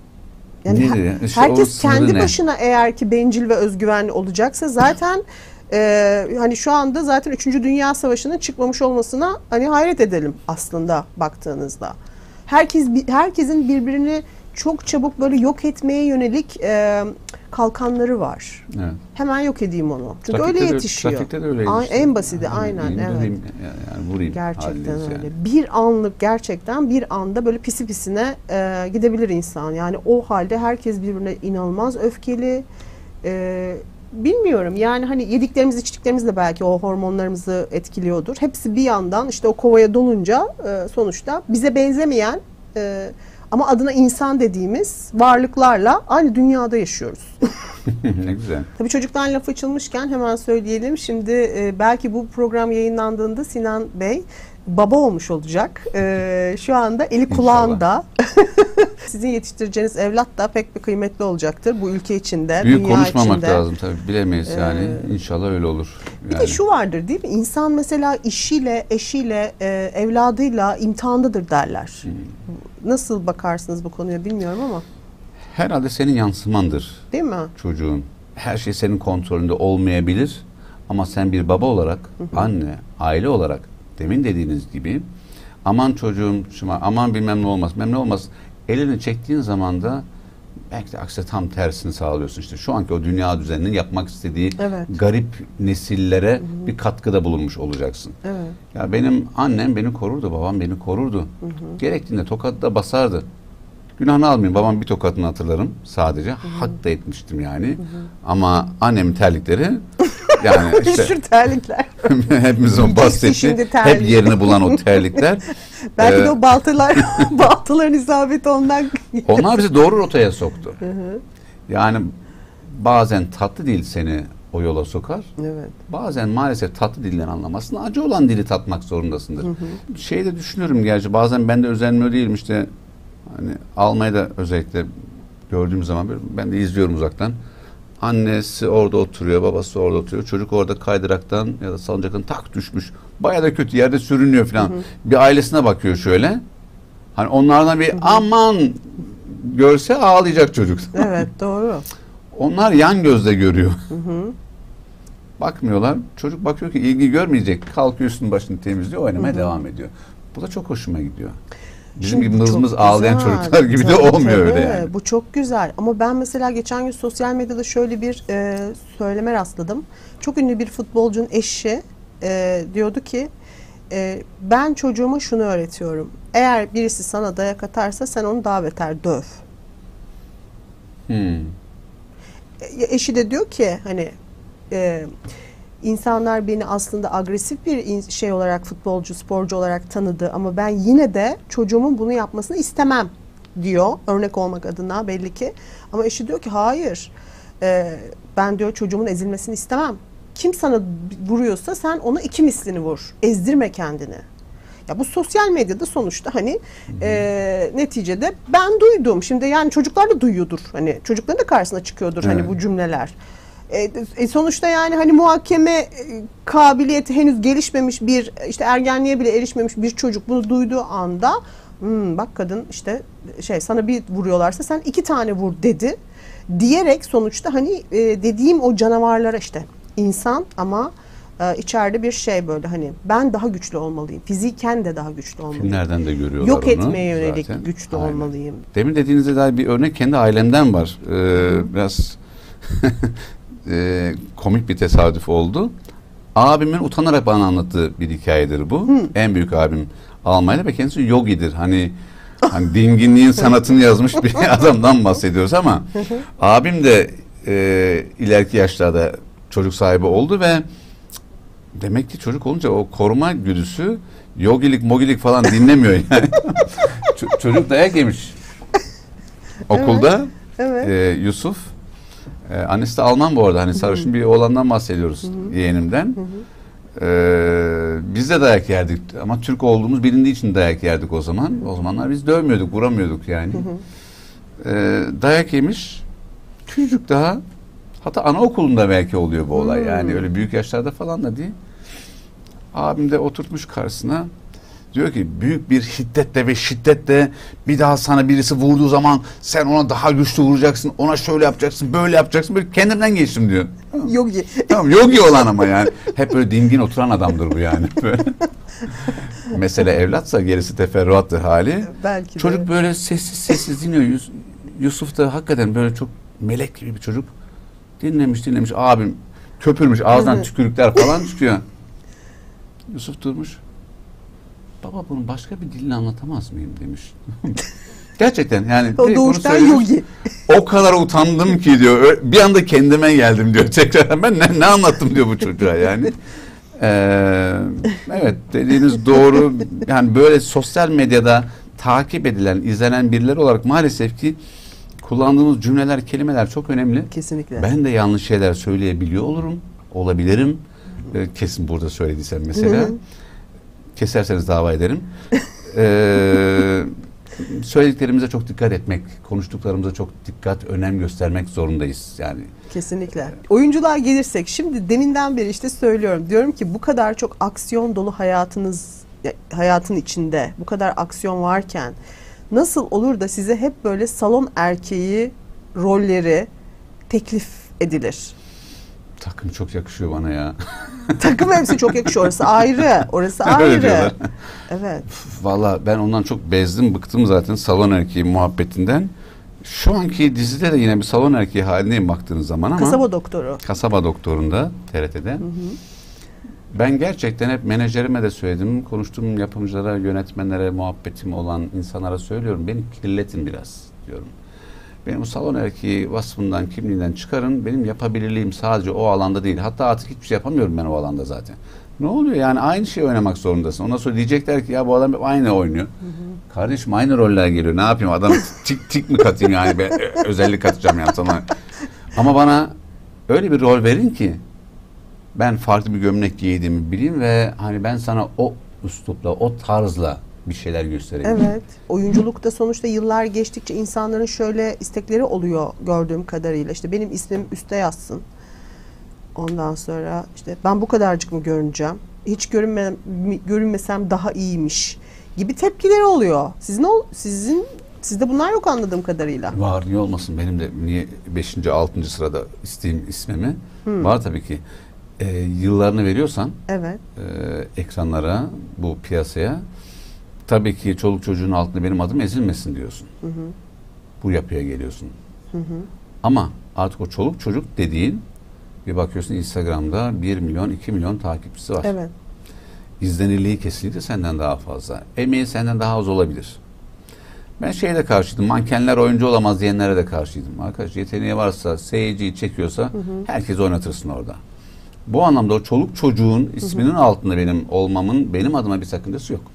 S1: yani
S2: Nedir
S1: her-
S2: ya? İşte o
S1: herkes
S2: sınırı
S1: kendi
S2: ne?
S1: başına eğer ki bencil ve özgüvenli olacaksa zaten e, hani şu anda zaten üçüncü Dünya Savaşı'nın çıkmamış olmasına hani hayret edelim aslında baktığınızda. Herkes herkesin birbirini çok çabuk böyle yok etmeye yönelik e, kalkanları var.
S2: Evet.
S1: Hemen yok edeyim onu. Çünkü
S2: Trafikte
S1: öyle
S2: de-
S1: yetişiyor.
S2: Trafikte de öyleydi
S1: Ay-
S2: işte.
S1: En basiti
S2: Yani
S1: aynen
S2: indireyim,
S1: evet.
S2: Yani vurayım
S1: Gerçekten
S2: halindeyiz
S1: öyle.
S2: yani.
S1: Bir anlık gerçekten bir anda böyle pisi pisine e, gidebilir insan. Yani o halde herkes birbirine inanılmaz öfkeli. E, bilmiyorum yani hani yediklerimiz içtiklerimiz de belki o hormonlarımızı etkiliyordur. Hepsi bir yandan işte o kovaya dolunca e, sonuçta bize benzemeyen e, ama adına insan dediğimiz varlıklarla aynı dünyada yaşıyoruz.
S2: Ne güzel.
S1: Tabii çocuktan laf açılmışken hemen söyleyelim. Şimdi e, belki bu program yayınlandığında Sinan Bey baba olmuş olacak. E, şu anda eli
S2: İnşallah.
S1: kulağında. Sizin yetiştireceğiniz evlat da pek bir kıymetli olacaktır bu ülke içinde,
S2: Büyük
S1: dünya
S2: konuşmamak
S1: içinde.
S2: lazım tabii. Bilemeyiz yani.
S1: Ee,
S2: İnşallah öyle olur.
S1: Bir
S2: Yani.
S1: de şu vardır değil mi? İnsan mesela işiyle, eşiyle, e, evladıyla imtihandadır derler.
S2: Hmm.
S1: Nasıl bakarsınız bu konuya bilmiyorum ama.
S2: Herhalde senin yansımandır
S1: Değil mi?
S2: çocuğun. Her şey senin kontrolünde olmayabilir. Ama sen bir baba olarak, anne, aile olarak demin dediğiniz gibi aman çocuğum, şuma, aman bilmem ne olmaz, bilmem ne olmaz. Elini çektiğin zaman da belki de aksine tam tersini sağlıyorsun. İşte şu anki o dünya düzeninin yapmak istediği
S1: Evet.
S2: garip nesillere bir katkıda bulunmuş olacaksın.
S1: Evet.
S2: Ya benim annem beni korurdu, babam beni korurdu.
S1: Hı hı.
S2: Gerektiğinde tokat da basardı. Günahını almayayım. Babam bir tokatını hatırlarım sadece. Hı hı. Hak da etmiştim yani. Hı hı. Ama annemin terlikleri yani işte
S1: Meşhur terlikler.
S2: hepimizin
S1: Diyeceksin
S2: bahsettiği
S1: şimdi terlik.
S2: hep yerini bulan o terlikler.
S1: Belki de
S2: Ee,
S1: o baltalar, baltaların isabeti ondan.
S2: Onlar bizi doğru rotaya soktu.
S1: Hı hı.
S2: Yani bazen tatlı dil seni o yola sokar.
S1: Evet.
S2: Bazen maalesef tatlı dilden anlamazsın. Acı olan dili tatmak zorundasındır.
S1: Hı hı.
S2: Şey de düşünürüm gerçi bazen ben de özenmiyor değilim işte hani Almanya'da özellikle gördüğüm zaman ben de izliyorum uzaktan. Annesi orada oturuyor, babası orada oturuyor. Çocuk orada kaydıraktan ya da salıncaktan tak düşmüş. Bayağı da kötü yerde sürünüyor falan. Hı hı. Bir ailesine bakıyor şöyle. Hani onlardan bir hı hı. aman görse ağlayacak çocuk.
S1: Evet doğru.
S2: Onlar yan gözle görüyor.
S1: Hı hı.
S2: Bakmıyorlar. Çocuk bakıyor ki ilgi görmeyecek. Kalkıyor üstünün başını temizliyor, oynamaya
S1: Hı hı.
S2: devam ediyor. Bu da çok hoşuma gidiyor. Bizim
S1: Şimdi
S2: gibi
S1: bu
S2: mız mız
S1: çok
S2: ağlayan
S1: güzel.
S2: çocuklar gibi de
S1: Tabii,
S2: olmuyor
S1: tabii.
S2: öyle yani.
S1: Bu çok güzel. Ama ben mesela geçen gün sosyal medyada şöyle bir e, söyleme rastladım. Çok ünlü bir futbolcunun eşi e, diyordu ki e, ben çocuğuma şunu öğretiyorum. Eğer birisi sana dayak atarsa sen onu daha beter döv.
S2: Hmm.
S1: E, eşi de diyor ki hani e, İnsanlar beni aslında agresif bir in- şey olarak futbolcu, sporcu olarak tanıdı ama ben yine de çocuğumun bunu yapmasını istemem diyor. Örnek olmak adına belli ki. Ama eşi diyor ki hayır. Ee, ben diyor çocuğumun ezilmesini istemem. Kim sana vuruyorsa sen ona iki mislini vur. Ezdirme kendini. Ya bu sosyal medyada sonuçta hani e, neticede ben duydum. Şimdi yani çocuklar da duyuyordur. Hani çocukların da karşısına çıkıyordur
S2: Evet.
S1: hani bu cümleler. E, sonuçta yani hani muhakeme e, kabiliyeti henüz gelişmemiş bir işte ergenliğe bile erişmemiş bir çocuk bunu duyduğu anda hmm, bak kadın işte şey sana bir vuruyorlarsa sen iki tane vur dedi diyerek sonuçta hani e, dediğim o canavarlara işte insan ama e, içeride bir şey böyle hani ben daha güçlü olmalıyım. Fiziken de daha güçlü olmalıyım.
S2: Filmlerden de görüyorlar
S1: Yok
S2: onu
S1: etmeye yönelik
S2: zaten.
S1: güçlü
S2: Aynen.
S1: olmalıyım.
S2: Demin dediğinizde dair bir örnek kendi ailemden var. Ee, biraz e, komik bir tesadüf oldu. Abimin utanarak bana anlattığı bir hikayedir bu.
S1: Hı.
S2: En büyük abim Almanya'da ve kendisi yogidir. Hani, hani dinginliğin sanatını yazmış bir adamdan bahsediyoruz ama abim de e, ileriki yaşlarda çocuk sahibi oldu ve demek ki çocuk olunca o koruma güdüsü yogilik mogilik falan dinlemiyor yani. Ç- çocuk dayak yemiş okulda.
S1: Evet.
S2: e, Yusuf e, annesi de Alman bu arada, hani sarışın bir oğlandan bahsediyoruz, yeğenimden.
S1: Hı hı.
S2: Ee, biz de dayak yerdik ama Türk olduğumuz bilindiği için dayak yerdik o zaman. O zamanlar biz dövmüyorduk, vuramıyorduk yani.
S1: Hı hı.
S2: Ee, dayak yemiş, küçücük daha. Hatta anaokulunda belki oluyor bu olay.
S1: Hmm.
S2: Yani öyle büyük yaşlarda falan da değil. Abim de oturtmuş karşısına. Diyor ki büyük bir hiddetle ve şiddetle bir daha sana birisi vurduğu zaman sen ona daha güçlü vuracaksın. Ona şöyle yapacaksın, böyle yapacaksın. Böyle kendimden geçtim diyor.
S1: Yogi.
S2: Tamam, yogi olan ama yani. Hep böyle dingin oturan adamdır bu yani. Böyle. Mesele evlatsa gerisi teferruattır hali.
S1: Belki de.
S2: Çocuk böyle sessiz sessiz dinliyor. Yus- Yusuf da hakikaten böyle çok melek gibi bir çocuk. Dinlemiş dinlemiş. Abim köpürmüş. Ağzından tükürükler falan çıkıyor. Yusuf durmuş. Baba bunun başka bir dilini anlatamaz mıyım demiş. Gerçekten yani.
S1: O doğuştan yogi.
S2: O kadar utandım ki diyor. Bir anda kendime geldim diyor. Tekrar ben ne, ne anlattım diyor bu çocuğa yani. Ee, evet dediğiniz doğru. Yani böyle sosyal medyada takip edilen, izlenen birileri olarak maalesef ki kullandığımız cümleler, kelimeler çok önemli.
S1: Kesinlikle.
S2: Ben de yanlış şeyler söyleyebiliyor olurum, olabilirim. Ee, kesin burada söylediysem mesela.
S1: Hı hı.
S2: Keserseniz dava ederim. Ee, söylediklerimize çok dikkat etmek, konuştuklarımıza çok dikkat, önem göstermek zorundayız. Yani
S1: Kesinlikle. Oyunculuğa gelirsek şimdi deminden beri işte söylüyorum. Diyorum ki bu kadar çok aksiyon dolu hayatınız, hayatın içinde bu kadar aksiyon varken nasıl olur da size hep böyle salon erkeği rolleri teklif edilir?
S2: takım çok yakışıyor bana ya.
S1: Takım elbise çok yakışıyor. Orası ayrı. Orası
S2: Öyle
S1: ayrı.
S2: diyorlar.
S1: Evet.
S2: Valla ben ondan çok bezdim, bıktım zaten salon erkeği muhabbetinden. Şu anki dizide de yine bir salon erkeği halindeyim baktığınız zaman ama.
S1: Kasaba doktoru.
S2: Kasaba Doktoru'nda T R T'de. Hı hı. Ben gerçekten hep menajerime de söyledim, konuştuğum yapımcılara, yönetmenlere, muhabbetim olan insanlara söylüyorum. Beni kirletin biraz diyorum. Benim bu salon erkeği vasfından, kimliğinden çıkarın. Benim yapabilirliğim sadece o alanda değil. Hatta artık hiçbir şey yapamıyorum ben o alanda zaten. Ne oluyor yani, aynı şeyi oynamak zorundasın. Ondan sonra diyecekler ki ya bu adam hep aynı oynuyor. Hı hı. Kardeşim aynı roller geliyor. Ne yapayım, adam tik tik mi katayım yani, ben özellik katacağım yani sana. Ama bana öyle bir rol verin ki ben farklı bir gömlek giydiğimi bileyim ve hani ben sana o üslupla, o tarzla bir şeyler göstereyim.
S1: Evet. Oyunculukta sonuçta yıllar geçtikçe insanların şöyle istekleri oluyor gördüğüm kadarıyla. İşte benim ismim üste yazsın. Ondan sonra işte ben bu kadarcık mı görüneceğim? Hiç görünme, görünmesem daha iyiymiş gibi tepkileri oluyor. Sizin ol, sizin sizde bunlar yok anladığım kadarıyla.
S2: Var, niye olmasın? Benim de niye beşinci altıncı sırada istediğim ismimi hmm. var tabii ki. Ee, yıllarını veriyorsan
S1: evet.
S2: e, ekranlara, bu piyasaya, tabii ki çoluk çocuğun altında benim adım ezilmesin diyorsun. Hı hı. Bu yapıya geliyorsun. Hı hı. Ama artık o çoluk çocuk dediğin, bir bakıyorsun Instagram'da bir milyon, iki milyon takipçisi var.
S1: Evet.
S2: İzlenirliği kesinlikle senden daha fazla. Emeği senden daha az olabilir. Ben şeye de karşıydım. Mankenler oyuncu olamaz diyenlere de karşıydım. Arkadaş yeteneği varsa, seyirciyi çekiyorsa hı hı. herkes oynatırsın orada. Bu anlamda o çoluk çocuğun isminin hı hı. altında benim olmamın benim adıma bir sakıncası yok.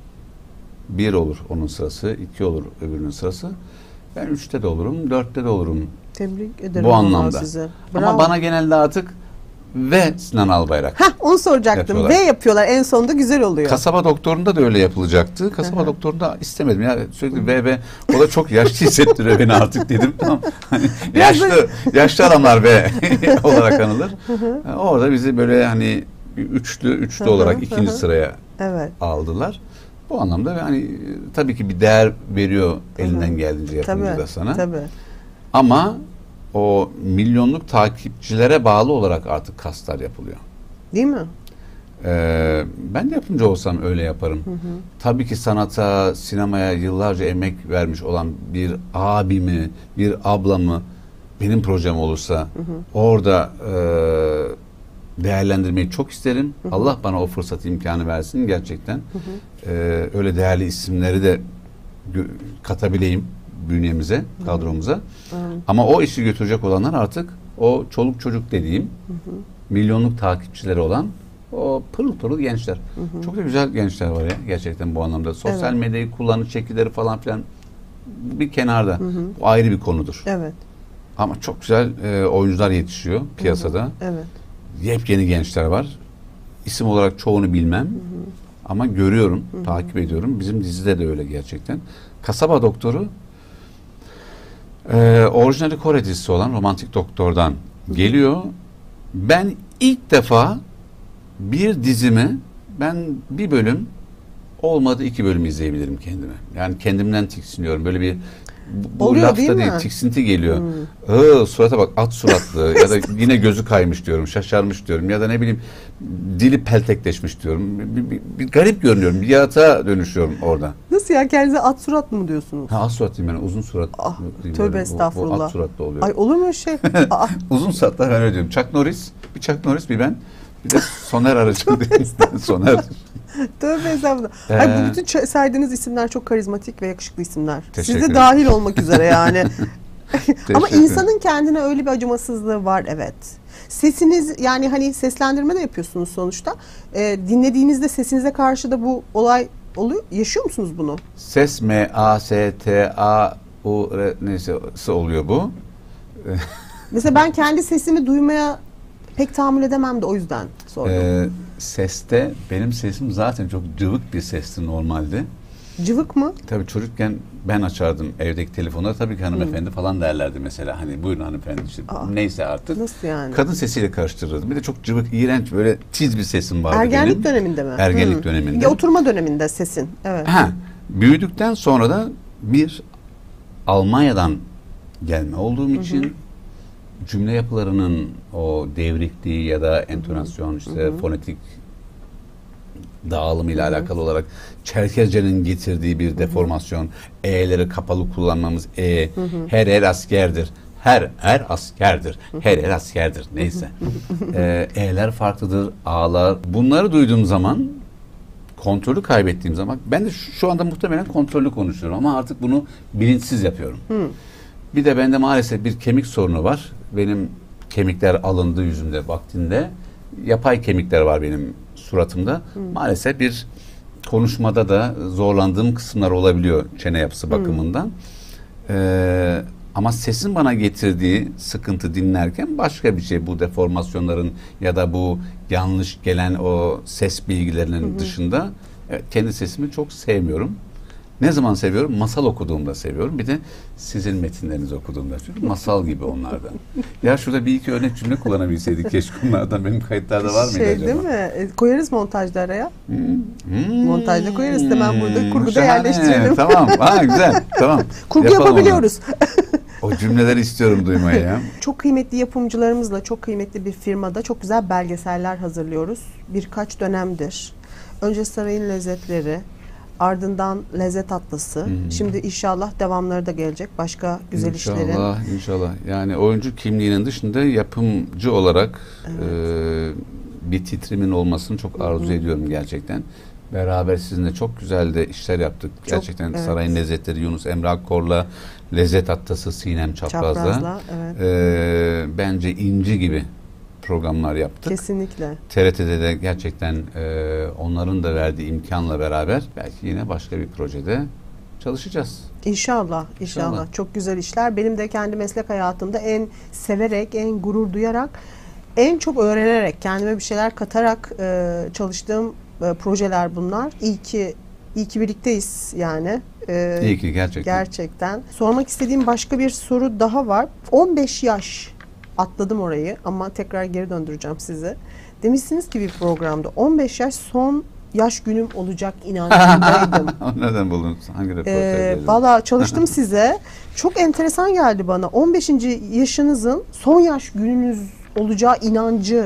S2: Bir olur onun sırası, iki olur öbürünün sırası. Ben üçte de olurum, dörtte de olurum.
S1: Tebrik ederim.
S2: Bu anlamda.
S1: Size.
S2: Ama bana genelde artık ve Sinan Albayrak.
S1: Hah, onu soracaktım.
S2: Yapıyorlar.
S1: Ve yapıyorlar. En sonunda güzel oluyor.
S2: Kasaba Doktoru'nda da öyle yapılacaktı. Kasaba Doktoru'nda istemedim. Ya sürekli ve ve o da çok yaşlı hissettiriyor beni artık dedim. Tamam. Hani yaşlı yaşlı adamlar ve olarak anılır. Yani orada bizi böyle hani üçlü üçlü olarak ikinci sıraya evet. aldılar. Bu anlamda hani tabii ki bir değer veriyor elinden Hı-hı. geldiğince yapımcı tabii, da sana. Tabii. Ama o milyonluk takipçilere bağlı olarak artık kaslar yapılıyor.
S1: Değil mi?
S2: Ee, ben de yapımcı olsam öyle yaparım. Hı hı. Tabii ki sanata, sinemaya yıllarca emek vermiş olan bir abimi, bir ablamı benim projem olursa hı hı. orada e, değerlendirmeyi çok isterim. Hı hı. Allah bana o fırsat imkanı versin gerçekten. Hı hı. Ee, öyle değerli isimleri de katabileyim bünyemize, kadromuza. Hı hı. Ama o işi götürecek olanlar artık o çoluk çocuk dediğim hı hı. milyonluk takipçileri olan o pırıl pırıl gençler. Hı hı. Çok da güzel gençler var ya gerçekten bu anlamda. Sosyal evet. medyayı kullanıp çekileri falan filan bir kenarda. Hı hı. Bu ayrı bir konudur. Evet. Ama çok güzel e, oyuncular yetişiyor piyasada. Hı hı. Evet. Yepyeni gençler var. İsim olarak çoğunu bilmem. Hı hı. Ama görüyorum, hı hı. takip ediyorum. Bizim dizide de öyle gerçekten. Kasaba Doktoru e, orijinali Kore dizisi olan Romantik Doktor'dan hı hı. geliyor. Ben ilk defa bir dizimi ben bir bölüm olmadı iki bölüm izleyebilirim kendime. Yani kendimden tiksiniyorum. Böyle bir bu
S1: Oluyor,
S2: lafta
S1: değil,
S2: değil,
S1: mi?
S2: tiksinti geliyor. Hmm. Iı, surata bak, at suratlı ya da yine gözü kaymış diyorum, şaşarmış diyorum ya da ne bileyim dili peltekleşmiş diyorum. Bir, bir, bir garip görünüyorum. Bir yaratığa dönüşüyorum orada.
S1: Nasıl ya, kendinize at suratlı mı diyorsunuz?
S2: Ha, at suratlıyım yani, uzun surat.
S1: Ah, tövbe estağfurullah.
S2: Bu, bu at suratlı oluyor.
S1: Ay, olur mu şey?
S2: Uzun suratlı ben öyle diyorum. Chuck Norris, bir Chuck Norris bir ben. Bir de Soner Arıcı değil. Soner.
S1: Tövbe estağfurullah. Ee, Ay, bu bütün saydığınız isimler çok karizmatik ve yakışıklı isimler. Siz de dahil olmak üzere yani. Ama insanın kendine öyle bir acımasızlığı var, evet. Sesiniz, yani hani seslendirme de yapıyorsunuz sonuçta. Ee, dinlediğinizde sesinize karşı da bu olay oluyor. Yaşıyor musunuz bunu?
S2: Ses M A S T A U R neyse oluyor bu.
S1: Mesela ben kendi sesimi duymaya pek tahammül edemem de o yüzden sordum.
S2: Ee, seste benim sesim zaten çok cıvık bir sesti normalde.
S1: Cıvık mı?
S2: Tabii çocukken ben açardım evdeki telefonları, tabii ki hanımefendi hmm. falan derlerdi mesela, hani buyurun hanımefendi işte Aa, neyse artık.
S1: Nasıl yani?
S2: Kadın sesiyle karıştırırdım. Bir de çok cıvık, iğrenç, böyle tiz bir sesim vardı
S1: Ergenlik
S2: benim.
S1: döneminde mi?
S2: Ergenlik hmm. döneminde.
S1: Ya, oturma döneminde sesin. Evet.
S2: Ha, büyüdükten sonra da bir Almanya'dan gelme olduğum için hı hı. cümle yapılarının o devrikliği ya da entonasyon, işte hı hı. fonetik dağılımı ile alakalı olarak Çerkezce'nin getirdiği bir deformasyon, hı hı. e'leri kapalı kullanmamız, e, hı hı. her er askerdir, her er askerdir, hı hı. her er askerdir, neyse. ee, e'ler farklıdır, a'lar. Bunları duyduğum zaman, kontrolü kaybettiğim zaman, ben de şu anda muhtemelen kontrollü konuşuyorum ama artık bunu bilinçsiz yapıyorum. Hı. Bir de bende maalesef bir kemik sorunu var. Benim kemikler alındı yüzümde vaktinde. Yapay kemikler var benim suratımda. Hı. Maalesef bir konuşmada da zorlandığım kısımlar olabiliyor çene yapısı bakımından. Ee, ama sesin bana getirdiği sıkıntı dinlerken başka bir şey. Bu deformasyonların ya da bu yanlış gelen o ses bilgilerinin hı hı. dışında evet, kendi sesimi çok sevmiyorum. Ne zaman seviyorum? Masal okuduğumda seviyorum. Bir de sizin metinlerinizi okuduğumda. Çünkü masal gibi onlardan. Ya şurada bir iki örnek cümle kullanabilseydik keşke onlardan. Benim kayıtlarda var mıydı
S1: şey,
S2: acaba?
S1: Değil mi? E, koyarız montajda araya. Hmm.
S2: Hmm.
S1: Montajda koyarız. Hemen burada kurguda yerleştirelim.
S2: Tamam. Ha, güzel. Tamam.
S1: Kurgu Yapalım yapabiliyoruz.
S2: O cümleleri istiyorum duymayı ya.
S1: Çok kıymetli yapımcılarımızla çok kıymetli bir firmada çok güzel belgeseller hazırlıyoruz. Birkaç dönemdir. Önce Sarayın Lezzetleri, ardından Lezzet Atlası. Hmm. Şimdi inşallah devamları da gelecek. Başka güzel
S2: inşallah,
S1: işlerin.
S2: İnşallah, inşallah. Yani oyuncu kimliğinin dışında yapımcı olarak evet. e, bir titrimin olmasını çok arzu Hı-hı. ediyorum gerçekten. Beraber sizinle çok güzel de işler yaptık. Çok, gerçekten evet. Sarayın Lezzetleri, Yunus Emre Akkor'la, Lezzet Atlası, Sinem Çapraz'la. Çapraz'la evet. e, bence inci gibi programlar yaptık.
S1: Kesinlikle.
S2: T R T'de de gerçekten e, onların da verdiği imkanla beraber belki yine başka bir projede çalışacağız.
S1: İnşallah, inşallah. İnşallah. Çok güzel işler. Benim de kendi meslek hayatımda en severek, en gurur duyarak, en çok öğrenerek, kendime bir şeyler katarak e, çalıştığım e, projeler bunlar. İyi ki, iyi ki birlikteyiz yani. E,
S2: İyi ki gerçekten.
S1: Gerçekten. Sormak istediğim başka bir soru daha var. on beş yaş. Atladım orayı ama tekrar geri döndüreceğim sizi. Demişsiniz ki bir programda on beş yaş son yaş günüm olacak inancındaydım.
S2: Neden buldunuz? Hangi röportaj?
S1: Ee, Valla çalıştım size. Çok enteresan geldi bana. on beşinci yaşınızın son yaş gününüz olacağı inancı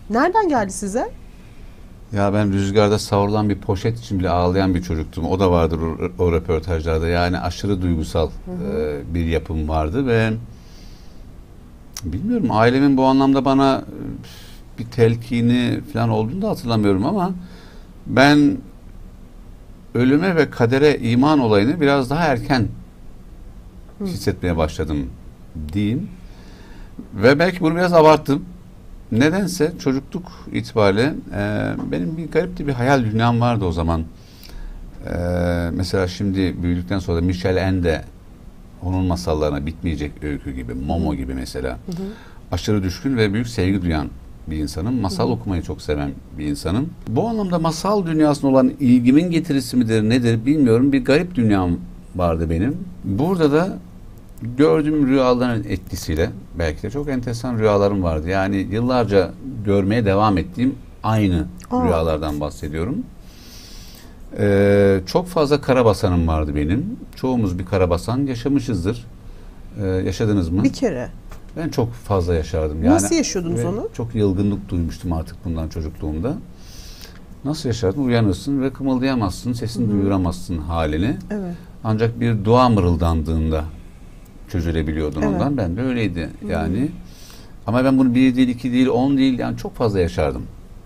S1: Nereden geldi size?
S2: Ya ben rüzgarda savrulan bir poşet için bile ağlayan bir çocuktum. O da vardır o, o röportajlarda. Yani aşırı duygusal hı hı. E, bir yapım vardı ve bilmiyorum, ailemin bu anlamda bana bir telkini falan olduğunu da hatırlamıyorum ama ben ölüme ve kadere iman olayını biraz daha erken Hı. hissetmeye başladım diyeyim. Ve belki bunu biraz abarttım. Nedense çocukluk itibariyle e, benim bir garip de bir hayal dünyam vardı o zaman. E, mesela şimdi büyüdükten sonra da Michel Ende, onun masallarına Bitmeyecek Öykü gibi, Momo Hı. gibi mesela. Hı hı. Aşırı düşkün ve büyük sevgi duyan bir insanım. Masal Hı. okumayı çok seven bir insanım. Bu anlamda masal dünyasına olan ilgimin getirisi midir nedir bilmiyorum. Bir garip dünyam vardı benim. Burada da gördüğüm rüyaların etkisiyle belki de çok enteresan rüyalarım vardı. Yani yıllarca görmeye devam ettiğim aynı Aa. rüyalardan bahsediyorum. Ee, çok fazla karabasanım vardı benim. Çoğumuz bir karabasan yaşamışızdır. Ee, yaşadınız mı?
S1: Bir kere.
S2: Ben çok fazla yaşardım. Yani,
S1: nasıl yaşıyordunuz onu?
S2: Çok yılgınlık duymuştum artık bundan çocukluğumda. Nasıl yaşardın? Uyanırsın ve kımıldayamazsın, sesini Hı-hı. duyuramazsın halini. Evet. Ancak bir dua mırıldandığında çözülebiliyordun evet. ondan. Ben de öyleydi Hı-hı. yani. Ama ben bunu bir değil, iki değil, on değil, yani çok fazla yaşardım.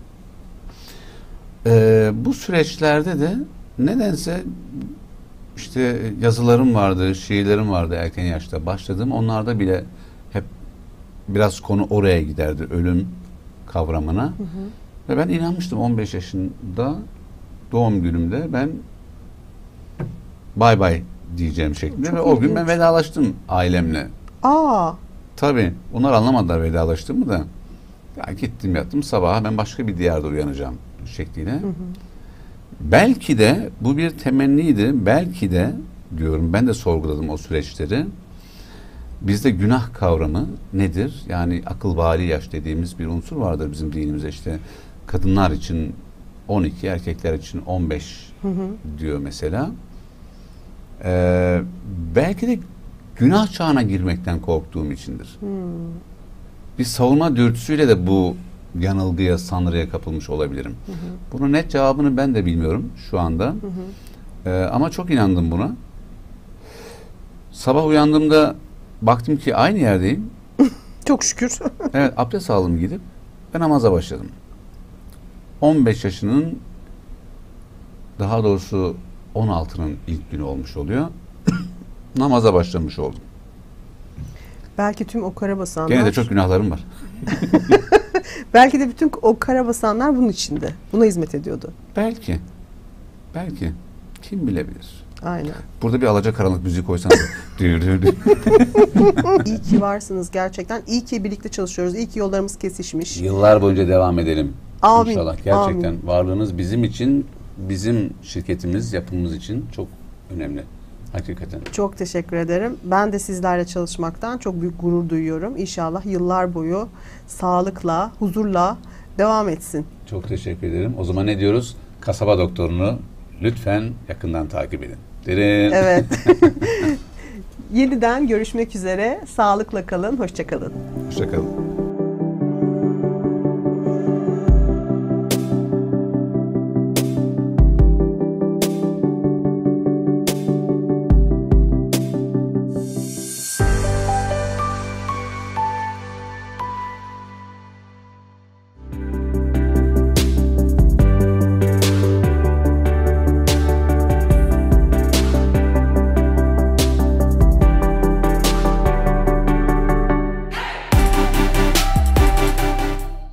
S2: Ee, bu süreçlerde de nedense işte yazılarım vardı, şiirlerim vardı erken yaşta başladım. Onlarda bile hep biraz konu oraya giderdi, ölüm kavramına. Hı hı. Ve ben inanmıştım on beş yaşında doğum günümde ben bay bay diyeceğim şeklinde. Çok ve ilginç. O gün ben vedalaştım ailemle.
S1: Aa.
S2: Tabii. Onlar anlamadılar vedalaştığımı da. Ya gittim yattım, sabaha ben başka bir diyarda uyanacağım şekliyle. Hı hı. Belki de bu bir temenniydi. Belki de diyorum, ben de sorguladım o süreçleri. Bizde günah kavramı nedir? Yani akıl bali yaş dediğimiz bir unsur vardır bizim dinimizde. İşte kadınlar için on iki, erkekler için on beş hı hı. diyor mesela. Ee, belki de günah çağına girmekten korktuğum içindir. Hmm. Bir savunma dürtüsüyle de bu yanılgıya, sanrıya kapılmış olabilirim. Hı hı. Bunun net cevabını ben de bilmiyorum şu anda. Hı hı. Ee, ama çok inandım buna. Sabah uyandığımda baktım ki aynı yerdeyim.
S1: Çok şükür.
S2: Evet, abdest aldım gidip ve namaza başladım. on beş yaşının, daha doğrusu on altının ilk günü olmuş oluyor. Namaza başlamış oldum.
S1: Belki tüm o karabasanlar...
S2: Gene de çok günahlarım var.
S1: Belki de bütün o karabasanlar bunun içinde. Buna hizmet ediyordu.
S2: Belki. Belki. Kim bilebilir?
S1: Aynen.
S2: Burada bir alacakaranlık müziği koysanız.
S1: İyi ki varsınız gerçekten. İyi ki birlikte çalışıyoruz. İyi ki yollarımız kesişmiş.
S2: Yıllar boyunca devam edelim.
S1: Amin.
S2: İnşallah. Gerçekten
S1: Amin.
S2: Varlığınız bizim için, bizim şirketimiz, yapımız için çok önemli. Hakikaten.
S1: Çok teşekkür ederim. Ben de sizlerle çalışmaktan çok büyük gurur duyuyorum. İnşallah yıllar boyu sağlıkla, huzurla devam etsin.
S2: Çok teşekkür ederim. O zaman ne diyoruz? Kasaba Doktoru'nu lütfen yakından takip edin. Derin.
S1: Evet. Yeniden görüşmek üzere. Sağlıkla kalın. Hoşça kalın.
S2: Hoşça kalın.